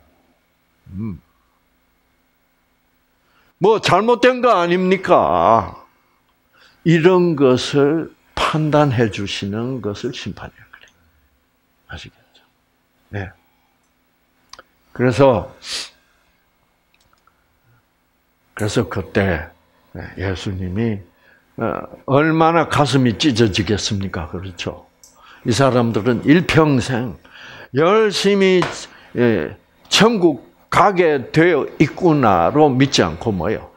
뭐 잘못된 거 아닙니까? 이런 것을 판단해 주시는 것을 심판이라 그래요. 아시겠죠? 네. 그래서 그때 예수님이 얼마나 가슴이 찢어지겠습니까? 그렇죠? 이 사람들은 일평생 열심히 천국 가게 되어 있구나로 믿지 않고 뭐요?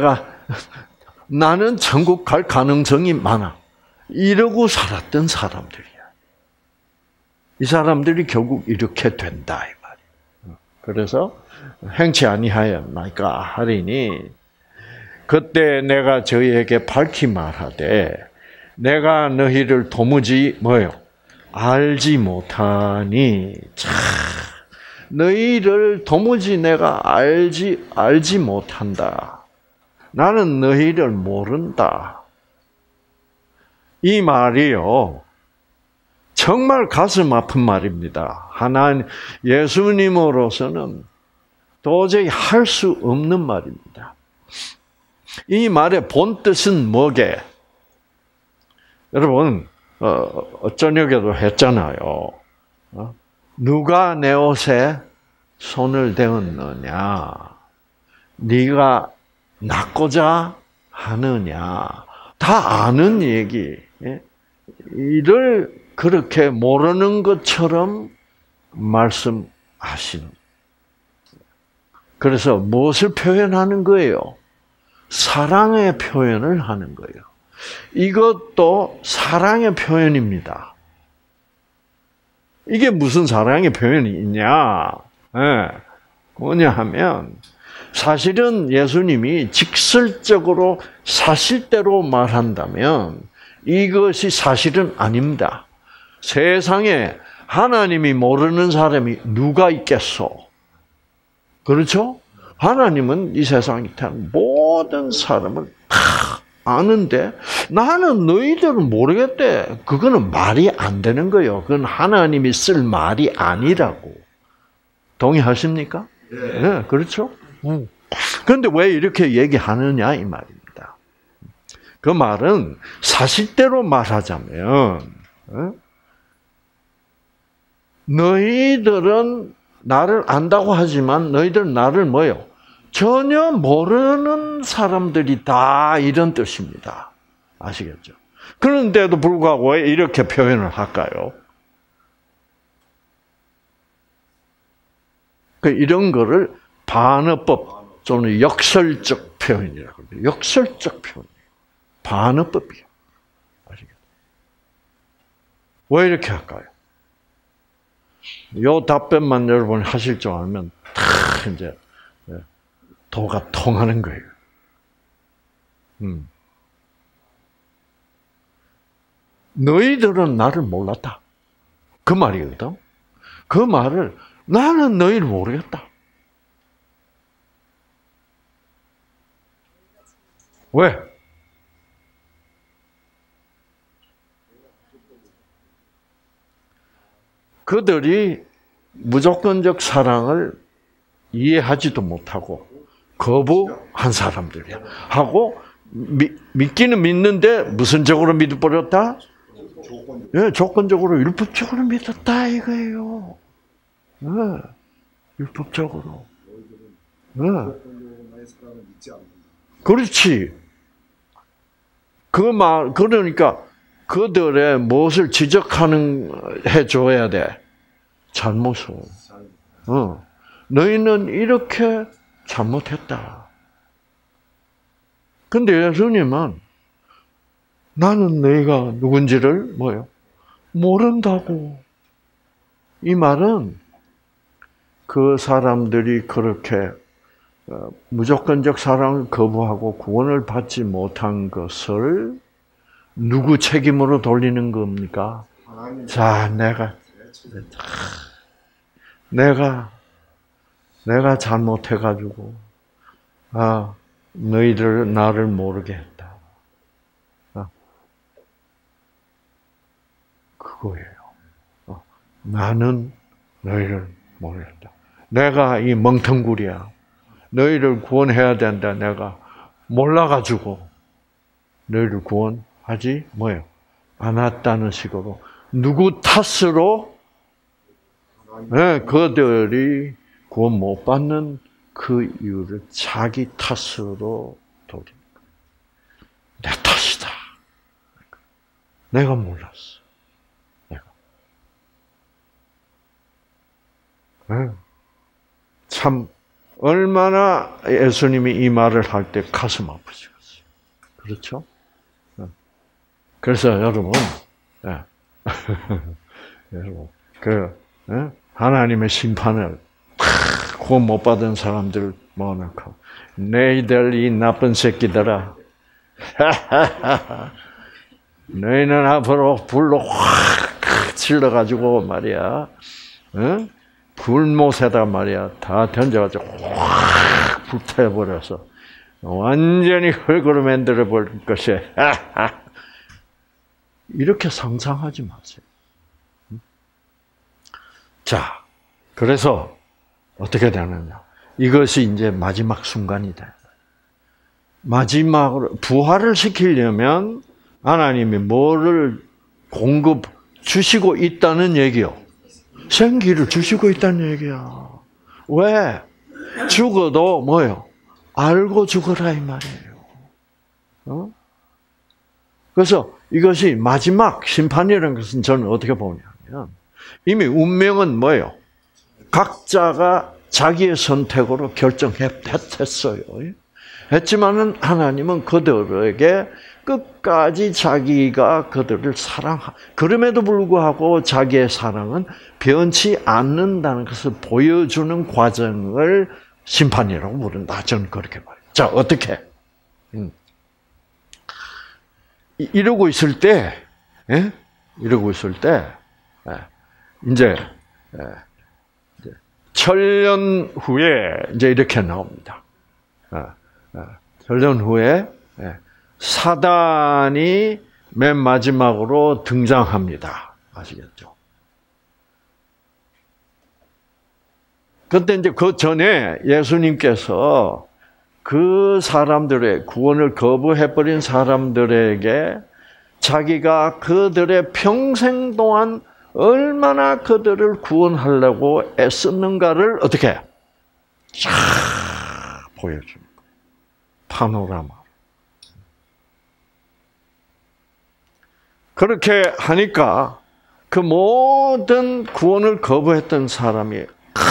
나는 천국 갈 가능성이 많아. 이러고 살았던 사람들이야. 이 사람들이 결국 이렇게 된다 이 말이야. 그래서 행치 아니하였나이까 하리니 그때 내가 저희에게 밝히 말하되 내가 너희를 도무지 뭐요? 알지 못하니 너희를 도무지 내가 알지 못한다. 나는 너희를 모른다. 이 말이요. 정말 가슴 아픈 말입니다. 하나님 예수님으로서는 도저히 할 수 없는 말입니다. 이 말의 본 뜻은 뭐게? 여러분 저녁에도 했잖아요. 누가 내 옷에 손을 대었느냐? 네가 낫고자 하느냐? 다 아는 얘기. 이를 그렇게 모르는 것처럼 말씀하시는. 그래서 무엇을 표현하는 거예요? 사랑의 표현을 하는 거예요. 이것도 사랑의 표현입니다. 이게 무슨 사랑의 표현이 있냐? 뭐냐 하면 사실은 예수님이 직설적으로 사실대로 말한다면 이것이 사실은 아닙니다. 세상에 하나님이 모르는 사람이 누가 있겠소? 그렇죠? 하나님은 이 세상에 태어난 모든 사람을 다 아는데 나는 너희들은 모르겠대. 그거는 말이 안 되는 거예요. 그건 하나님이 쓸 말이 아니라고. 동의하십니까? 네, 그렇죠? 그런데 왜 이렇게 얘기하느냐 이 말입니다. 그 말은 사실대로 말하자면 너희들은 나를 안다고 하지만 너희들은 나를 뭐요? 전혀 모르는 사람들이다 이런 뜻입니다. 아시겠죠? 그런데도 불구하고 왜 이렇게 표현을 할까요? 이런 거를 반어법 또는 역설적 표현이라고 해요. 역설적 표현. 반어법이에요. 아시겠죠? 왜 이렇게 할까요? 요 답변만 여러분 하실 줄 알면 다 이제 도가 통하는 거예요. 너희들은 나를 몰랐다. 그 말이거든. 그 말을 나는 너희를 모르겠다. 왜? 그들이 무조건적 사랑을 이해하지도 못하고 거부한 사람들이야. 하고 믿기는 믿는데 무슨 적으로 믿어버렸다? 예, 조건적으로 율법적으로 믿었다 이거예요. 네, 율법적으로. 네. 그렇지. 그러니까 그들의 무엇을 해줘야 돼? 잘못을. 너희는 이렇게 잘못했다. 근데 예수님은 나는 너희가 누군지를 모른다고. 이 말은 그 사람들이 그렇게 무조건적 사랑을 거부하고 구원을 받지 못한 것을 누구 책임으로 돌리는 겁니까? 자, 내가 잘못해가지고, 너희들 나를 모르게 했다. 그거예요. 나는 너희를 모르겠다. 내가 이 멍텅구리야. 너희를 구원해야 된다. 내가 몰라가지고 너희를 구원하지 않았다는 식으로 누구 탓으로 그들이 구원 못 받는 그 이유를 자기 탓으로 돌립니다. 내 탓이다. 내가 몰랐어. 참 얼마나 예수님이 이 말을 할 때 가슴 아프시겠어요. 그렇죠? 그래서 여러분, 여러분, 하나님의 심판을 구원 못 받은 사람들 모아놓고 너희들 이 나쁜 새끼들아, 너희는 앞으로 불로 확 질러가지고 말이야, 불못에다 말이야 다 던져가지고 확 불태워버려서 완전히 흙으로 만들어 버릴 것이. 이렇게 상상하지 마세요. 자, 그래서 어떻게 되느냐? 이것이 이제 마지막 순간이다. 마지막으로 부활을 시키려면 하나님이 뭐를 공급 주시고 있다는 얘기요. 생기를 주시고 있다는 얘기야. 왜? 죽어도 뭐요? 알고 죽어라 이 말이에요. 그래서 이것이 마지막 심판이라는 것은 저는 어떻게 보냐면 이미 운명은 뭐예요? 각자가 자기의 선택으로 결정했어요. 했지만은 하나님은 그들에게 끝까지 자기가 그들을 그럼에도 불구하고 자기의 사랑은 변치 않는다는 것을 보여주는 과정을 심판이라고 부른다. 저는 그렇게 말해요. 자, 어떻게? 이러고 있을 때, 이제 천년 후에 이제 이렇게 나옵니다. 천년 후에 사단이 맨 마지막으로 등장합니다. 아시겠죠? 그때 이제 그 전에 예수님께서 그 사람들의 구원을 거부해버린 사람들에게 자기가 그들의 평생 동안 얼마나 그들을 구원하려고 애썼는가를 어떻게 쫙 보여주는 거예요. 파노라마. 그렇게 하니까 그 모든 구원을 거부했던 사람이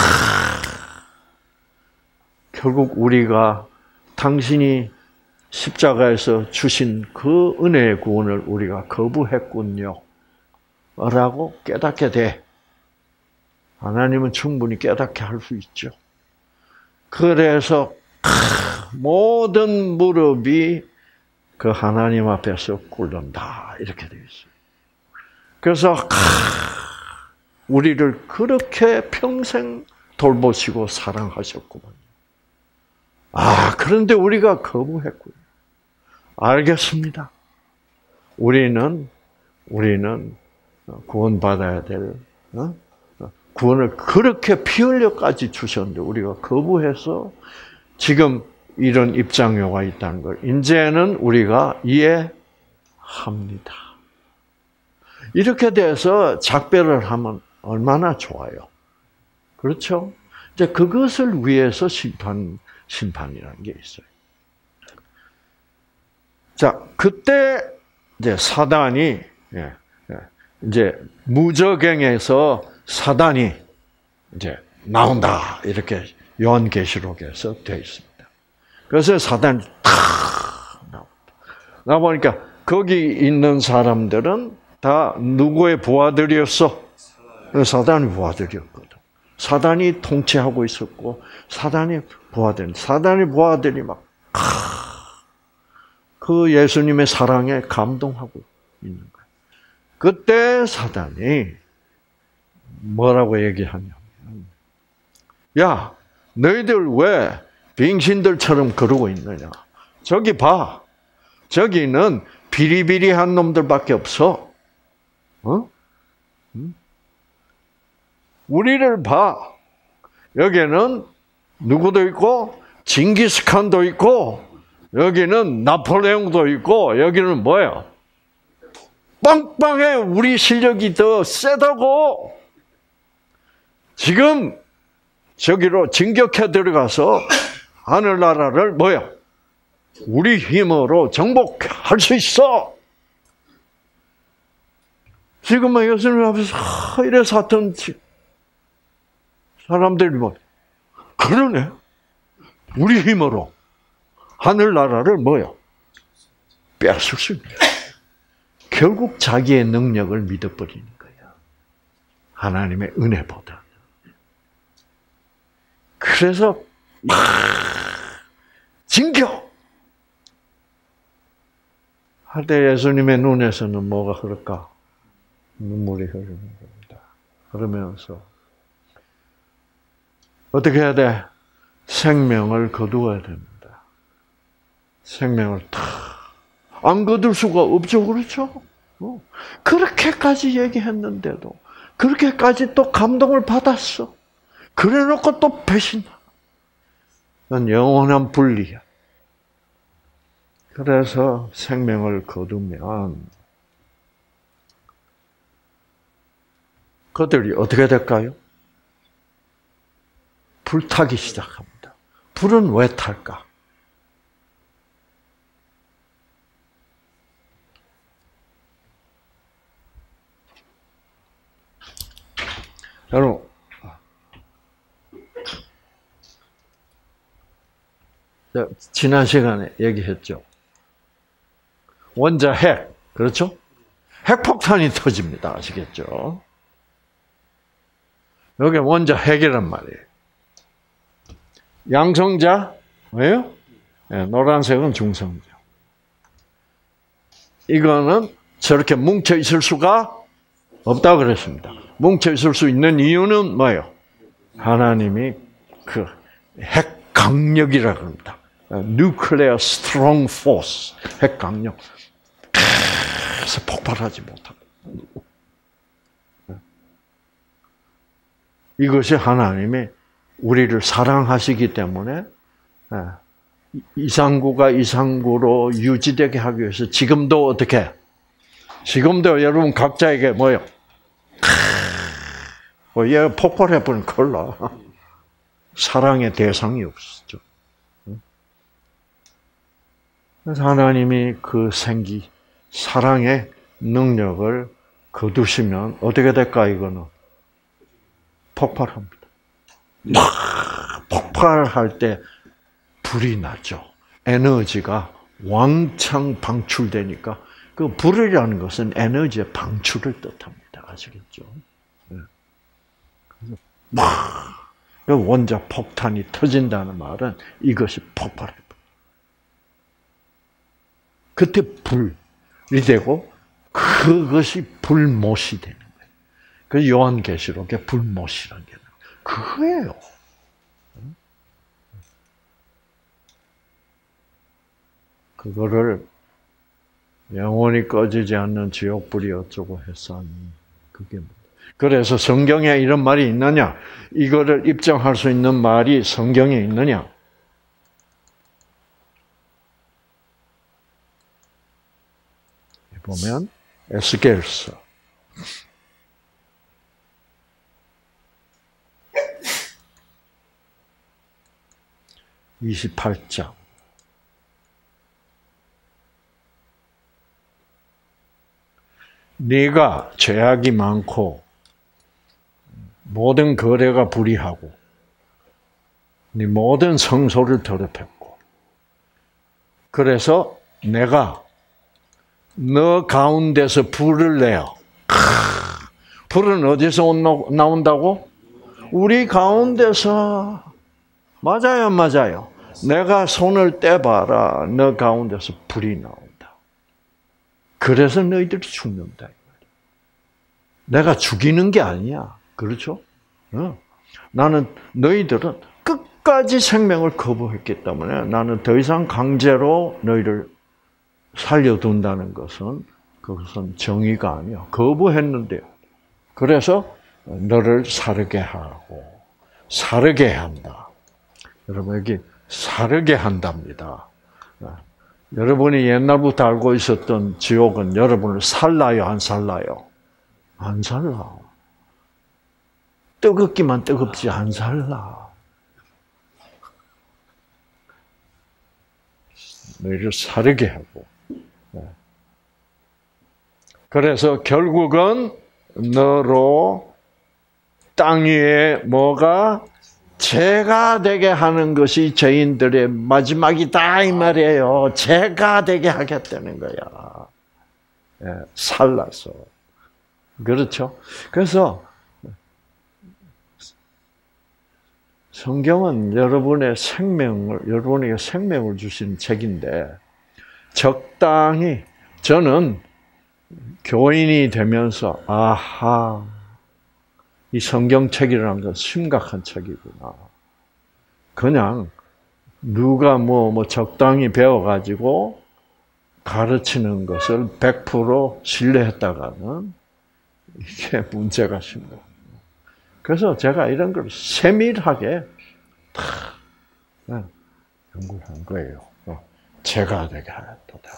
결국 우리가 당신이 십자가에서 주신 그 은혜의 구원을 우리가 거부했군요. 라고 깨닫게 돼. 하나님은 충분히 깨닫게 할 수 있죠. 그래서 모든 무릎이 그 하나님 앞에서 꿇는다. 이렇게 되어 있어요. 그래서 우리를 그렇게 평생 돌보시고 사랑하셨구만. 그런데 우리가 거부했군요. 알겠습니다. 우리는 구원받아야 될, 구원을 그렇게 피 흘려까지 주셨는데 우리가 거부해서 지금 이런 입장료가 있다는 걸 이제는 우리가 이해합니다. 이렇게 돼서 작별을 하면 얼마나 좋아요. 그렇죠? 이제 그것을 위해서 심판이라는 게 있어요. 자, 그때 이제 사단이 이제 무저갱에서 사단이 이제 나온다. 이렇게 요한계시록에서 되어 있습니다. 그래서 사단이 탁 나옵니다. 나보니까 거기 있는 사람들은 다 누구의 부하들이었어? 사단이 부하들이었거든. 사단이 통치하고 있었고 사단이 부하들이 막 그 예수님의 사랑에 감동하고 있는 거예요. 그때 사단이 뭐라고 얘기하냐면, 야, 너희들 왜 빙신들처럼 그러고 있느냐? 저기 봐. 저기는 비리비리한 놈들밖에 없어. 우리를 봐. 여기는 누구도 있고 징기스칸도 있고 여기는 나폴레옹도 있고 여기는 뭐야? 빵빵해. 우리 실력이 더 세다고. 지금 저기로 진격해 들어가서 하늘나라를 뭐야? 우리 힘으로 정복할 수 있어. 지금은 예수님 앞에서 이래서 하던 사람들이 뭐 그러네. 우리 힘으로 하늘나라를 뭐야? 빼앗을 수 있네. 결국 자기의 능력을 믿어버리는 거야. 하나님의 은혜보다. 그래서 막 진격! 할 때 예수님의 눈에서는 뭐가 흐를까? 눈물이 흐르는 겁니다. 그러면서 어떻게 해야 돼? 생명을 거두어야 됩니다. 생명을 안 거둘 수가 없죠. 그렇죠? 그렇게까지 얘기했는데도 그렇게까지 또 감동을 받았어. 그래놓고 또 배신. 난 영원한 분리야. 그래서 생명을 거두면 그들이 어떻게 될까요? 불타기 시작합니다. 불은 왜 탈까? 여러분, 지난 시간에 얘기했죠. 원자 핵, 그렇죠? 핵폭탄이 터집니다. 아시겠죠? 여기 원자 핵이란 말이에요. 양성자, 왜요? 네, 노란색은 중성자. 이거는 저렇게 뭉쳐 있을 수가 없다고 그랬습니다. 뭉쳐 있을 수 있는 이유는 뭐예요? 하나님이 그 핵 강력이라고 합니다. Nuclear Strong Force, 핵 강력. 그래서 폭발하지 못하고. 이것이 하나님이 우리를 사랑하시기 때문에 이상구가 이상구로 유지되게 하기 위해서 지금도 어떻게? 지금도 여러분 각자에게 뭐요? 얘가 폭발해버리면 큰일 나. 사랑의 대상이 없었죠. 그래서 하나님이 그 사랑의 능력을 거두시면 어떻게 될까, 이거는? 폭발합니다. 폭발할 때 불이 나죠. 에너지가 왕창 방출되니까 그 불이라는 것은 에너지의 방출을 뜻합니다. 아시겠죠? 그래서 막 원자 폭탄이 터진다는 말은 이것이 폭발해요. 그때 불이 되고 그것이 불못이 되는 거예요. 그 요한계시록에 불못이라는 게 그거예요. 그거를 영원히 꺼지지 않는 지옥불이 어쩌고 해서 그게 뭐. 그래서 성경에 이런 말이 있느냐? 이거를 입증할 수 있는 말이 성경에 있느냐? 보면 에스겔서 28장 네가 죄악이 많고 모든 거래가 불의하고 네 모든 성소를 더럽혔고 그래서 내가 너 가운데서 불을 내어 불은 어디서 나온다고? 우리 가운데서. 맞아요, 맞아요. 내가 손을 떼봐라. 너 가운데서 불이 나온다. 그래서 너희들이 죽는다. 내가 죽이는 게 아니야. 그렇죠? 나는 너희들은 끝까지 생명을 거부했기 때문에 나는 더 이상 강제로 너희를 살려둔다는 것은 그것은 정의가 아니야. 거부했는데요. 그래서 너를 사르게 하고 사르게 한다. 여러분 여기 사르게 한답니다. 여러분이 옛날부터 알고 있었던 지옥은 여러분을 살라요, 안 살라요? 안 살라. 뜨겁기만 뜨겁지 안 살라. 너희를 사르게 하고. 그래서 결국은 너로 땅 위에 뭐가 죄가 되게 하는 것이 죄인들의 마지막이다 이 말이에요. 죄가 되게 하겠다는 거야. 살라서. 그렇죠? 그래서 성경은 여러분에게 생명을 주신 책인데 적당히 저는 교인이 되면서 아하 이 성경책이라는 건 심각한 책이구나. 그냥 누가 뭐 적당히 배워가지고 가르치는 것을 100% 신뢰했다가는 이게 문제가 심해요. 그래서 제가 이런 걸 세밀하게 다 연구를 한 거예요. 제가 되게 하였도다.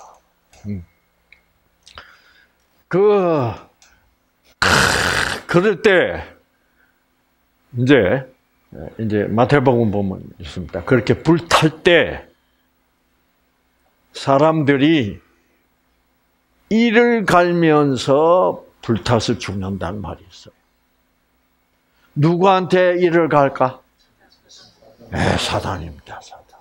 그럴 때 이제 마태복음 보면 있습니다. 그렇게 불탈 때 사람들이 이를 갈면서 불타서 죽는다는 말이 있어요. 누구한테 이를 갈까? 사단입니다. 사단.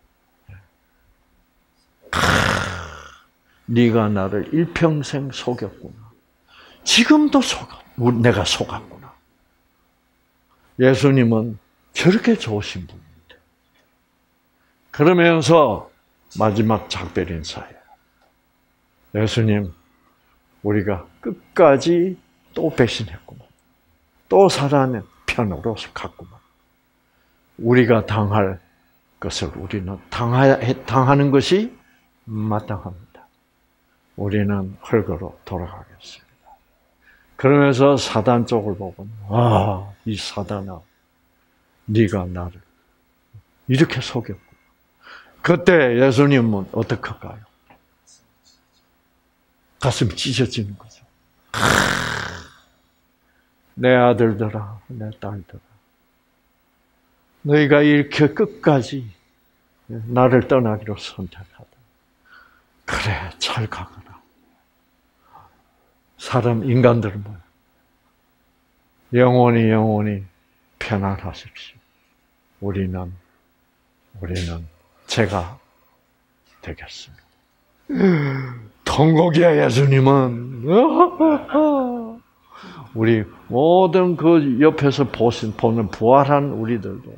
네가 나를 일평생 속였구나. 지금도 내가 속았구나. 예수님은 저렇게 좋으신 분인데. 그러면서 마지막 작별 인사예요. 예수님, 우리가 끝까지 또 배신했구만. 또 사단의 편으로 갔구만. 우리가 당할 것을 우리는 당하는 것이 마땅합니다. 우리는 흙으로 돌아가겠습니다. 그러면서 사단 쪽을 보고 이 사단아, 네가 나를 이렇게 속였고. 그때 예수님은 어떻게 할까요? 가슴이 찢어지는 거죠. 내 아들들아, 내 딸들아, 너희가 이렇게 끝까지 나를 떠나기로 선택하다. 그래, 잘 가거라. 인간들은 뭐야? 영원히 편안하십시오. 우리는 제가 되겠습니다. 통곡이야, 예수님은. 우리 모든 그 옆에서 보는 부활한 우리들도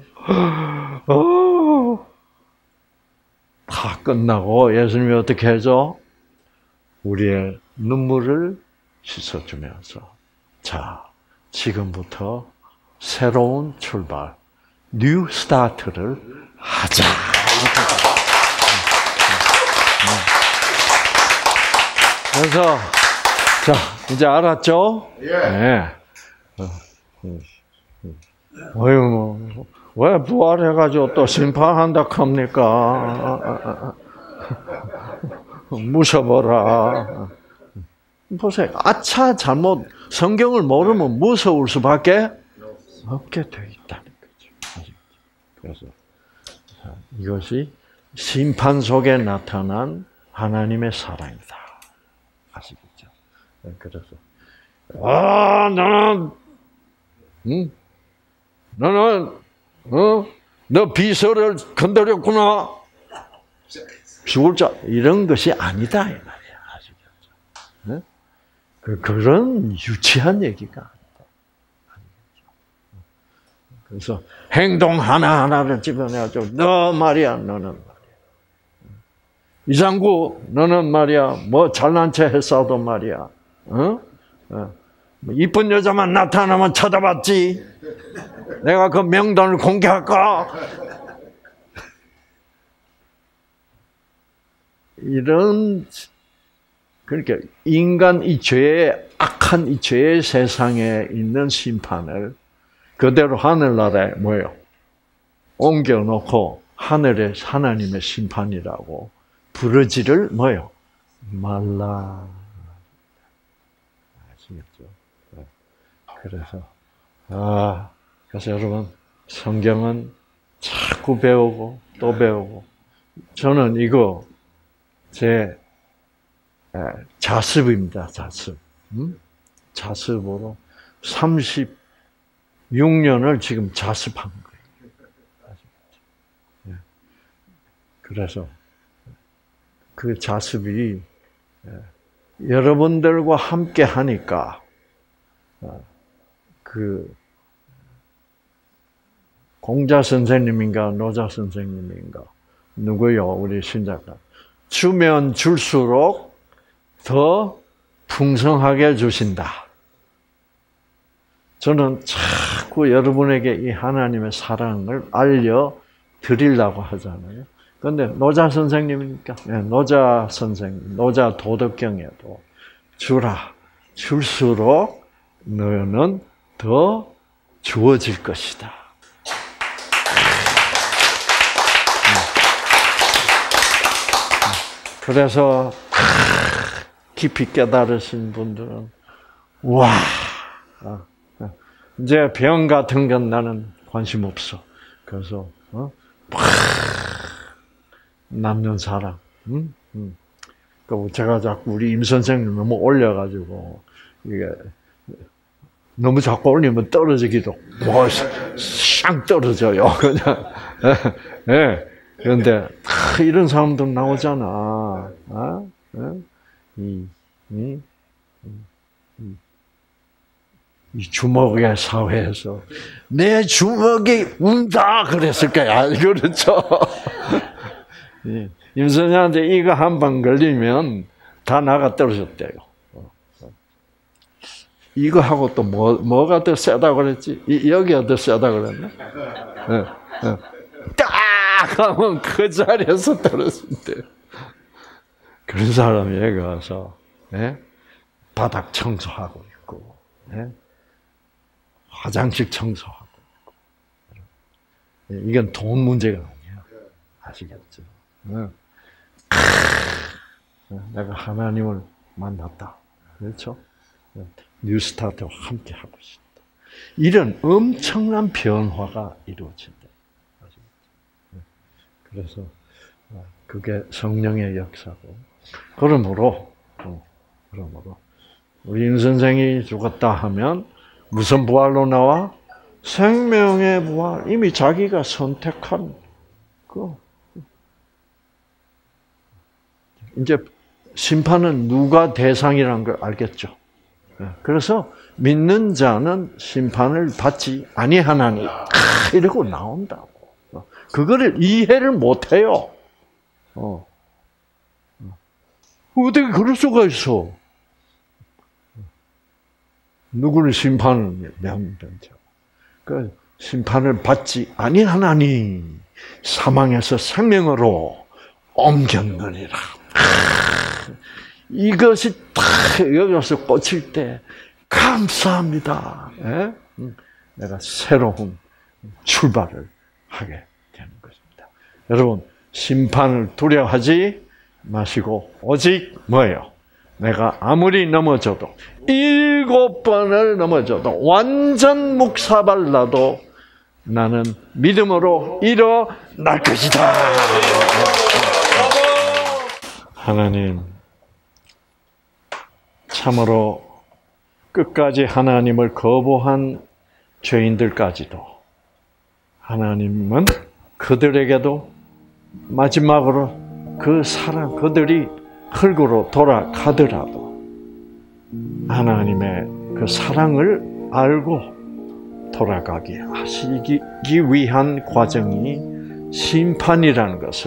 다 끝나고 예수님이 어떻게 해줘? 우리의 눈물을 씻어주면서 자, 지금부터 새로운 출발, 뉴 스타트를 하자. 그래서 자, 이제 알았죠? 네. 왜 부활해가지고 또 심판한다 합니까? 무서워라. 보세요. 아차, 잘못, 성경을 모르면 무서울 수밖에 없게 되어 있다는 거죠. 그래서 이것이 심판 속에 나타난 하나님의 사랑이다. 아시겠죠? 그래서 너 비서를 건드렸구나. 죽을 자 이런 것이 아니다 이 말이야. 아시겠죠? 그런 유치한 얘기가 그래서 행동 하나하나를 집어내가지고 너 말이야, 너는 말이야. 이상구, 너는 말이야, 뭐 잘난 체 했어도 말이야. 이쁜 여자만 나타나면 쳐다봤지. 내가 그 명단을 공개할까? 이런, 그러니까 인간 이 죄의 악한 이 죄의 세상에 있는 심판을 그대로 하늘나라에 뭐요? 옮겨놓고 하늘의 하나님의 심판이라고 부르지를 뭐요? 말라. 아시겠죠? 그래서 여러분 성경은 자꾸 배우고 또 배우고 저는 이거 제 자습입니다. 자습. 자습으로 36년을 지금 자습한 거예요. 그래서 그 자습이 여러분들과 함께 하니까 그 공자 선생님인가 노자 선생님인가 누구요? 우리 신작가. 주면 줄수록 더 풍성하게 주신다. 저는 자꾸 여러분에게 이 하나님의 사랑을 알려드리려고 하잖아요. 그런데 노자 선생님이니까, 노자 선생님, 노자 도덕경에도 주라. 줄수록 너는 더 주어질 것이다. 그래서 깊이 깨달으신 분들은 와, 이제 병 같은 건 나는 관심 없어. 그래서 남는 사랑. 제가 자꾸 우리 임 선생님 너무 올려가지고 이게 너무 자꾸 올리면 떨어지기도 샹 떨어져요. 그냥. 그런데 이런 사람들 나오잖아. 이 주먹의 사회에서 내 주먹이 운다 그랬을 거야. 그렇죠? 임선생한테 이거 한 방 걸리면 다 나가 떨어졌대요. 이거 하고 또 뭐가 더 세다고 그랬지? 여기가 더 세다고 그랬나? 딱 하면 그 자리에서 떨어진대요. 그런 사람이 여기 와서 바닥 청소하고 있고 화장실 청소하고 있고 이건 돈 문제가 아니야. 아시겠죠? 내가 하나님을 만났다. 그렇죠? 뉴스타트와 함께 하고 싶다. 이런 엄청난 변화가 이루어진다. 그래서 그게 성령의 역사고. 그러므로 우리 임 선생이 죽었다 하면 무슨 부활로 나와? 생명의 부활. 이미 자기가 선택한 그. 이제 심판은 누가 대상이라는 걸 알겠죠. 그래서 믿는 자는 심판을 받지 아니하나니 이러고 나온다고. 그거를 이해를 못해요. 어떻게 그럴 수가 있어? 누구를 심판을 명변자. 그 심판을 받지 아니하나니 사망에서 생명으로 옮겼느니라. 이것이 딱 여기서 꽂힐 때 감사합니다. 내가 새로운 출발을 하게 되는 것입니다. 여러분 심판을 두려워하지 마시고 오직 뭐예요? 내가 아무리 넘어져도 7번을 넘어져도 완전 묵사발 나도 나는 믿음으로 일어날 것이다. 하나님 참으로 끝까지 하나님을 거부한 죄인들까지도 하나님은 그들에게도 마지막으로 그 사랑, 그들이 흙으로 돌아가더라도 하나님의 그 사랑을 알고 돌아가게 하시기 위한 과정이 심판이라는 것을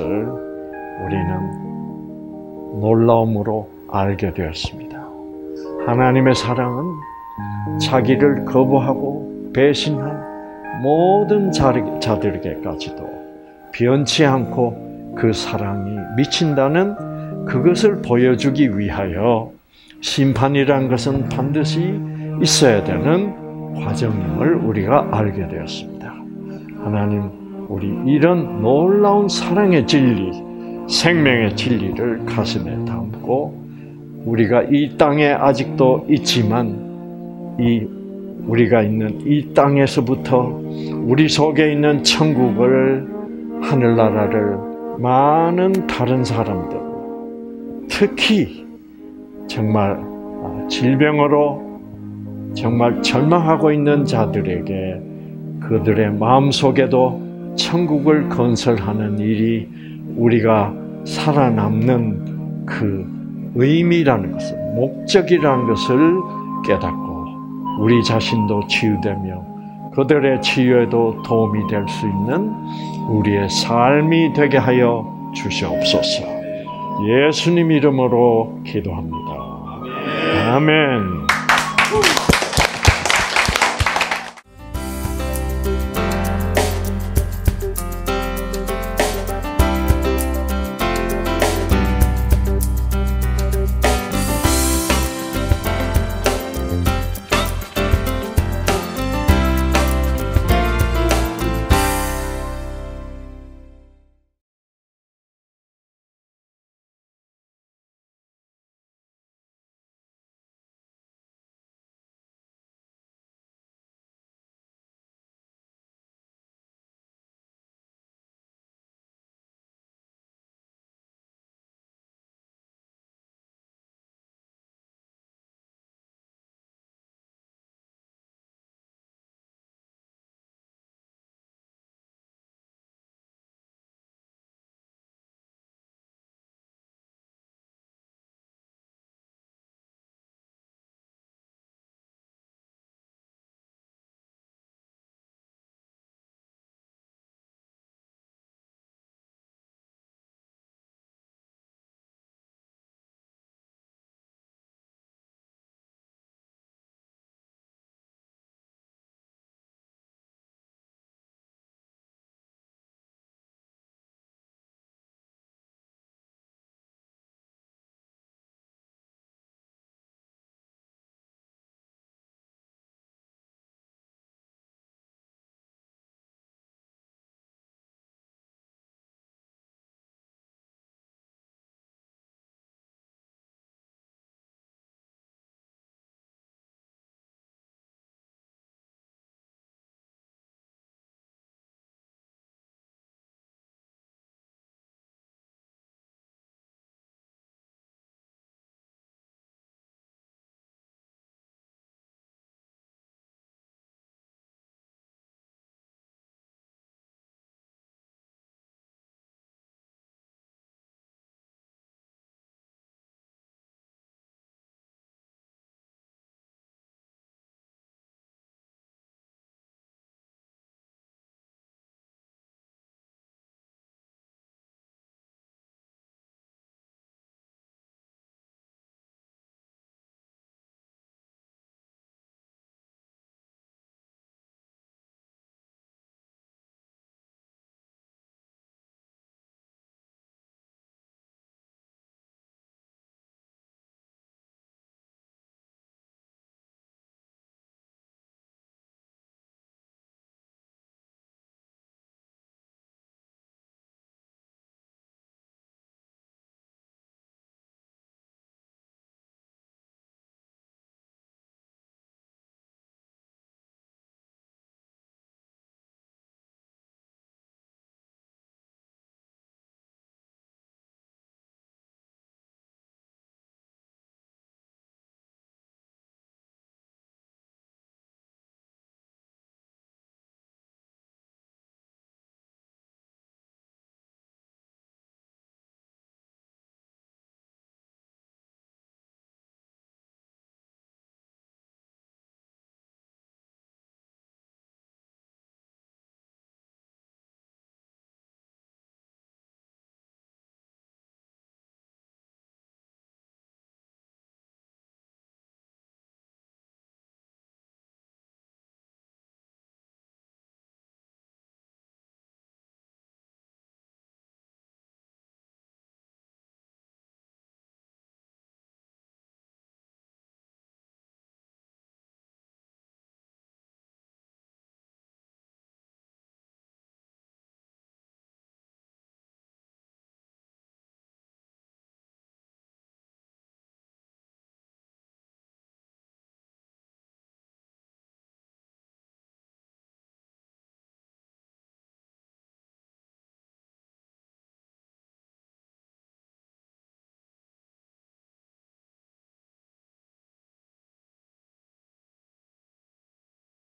우리는 놀라움으로 알게 되었습니다. 하나님의 사랑은 자기를 거부하고 배신한 모든 자들에게까지도 변치 않고 그 사랑이 미친다는 그것을 보여주기 위하여 심판이라는 것은 반드시 있어야 되는 과정임을 우리가 알게 되었습니다. 하나님, 우리 이런 놀라운 사랑의 진리, 생명의 진리를 가슴에 담고 우리가 이 땅에 아직도 있지만 우리가 있는 이 땅에서부터 우리 속에 있는 천국을, 하늘나라를 많은 다른 사람들, 특히 정말 질병으로 정말 절망하고 있는 자들에게 그들의 마음속에도 천국을 건설하는 일이 우리가 살아남는 그 의미라는 것을, 목적이라는 것을 깨닫고 우리 자신도 치유되며 그들의 치유에도 도움이 될 수 있는 우리의 삶이 되게 하여 주시옵소서. 예수님 이름으로 기도합니다. 아멘.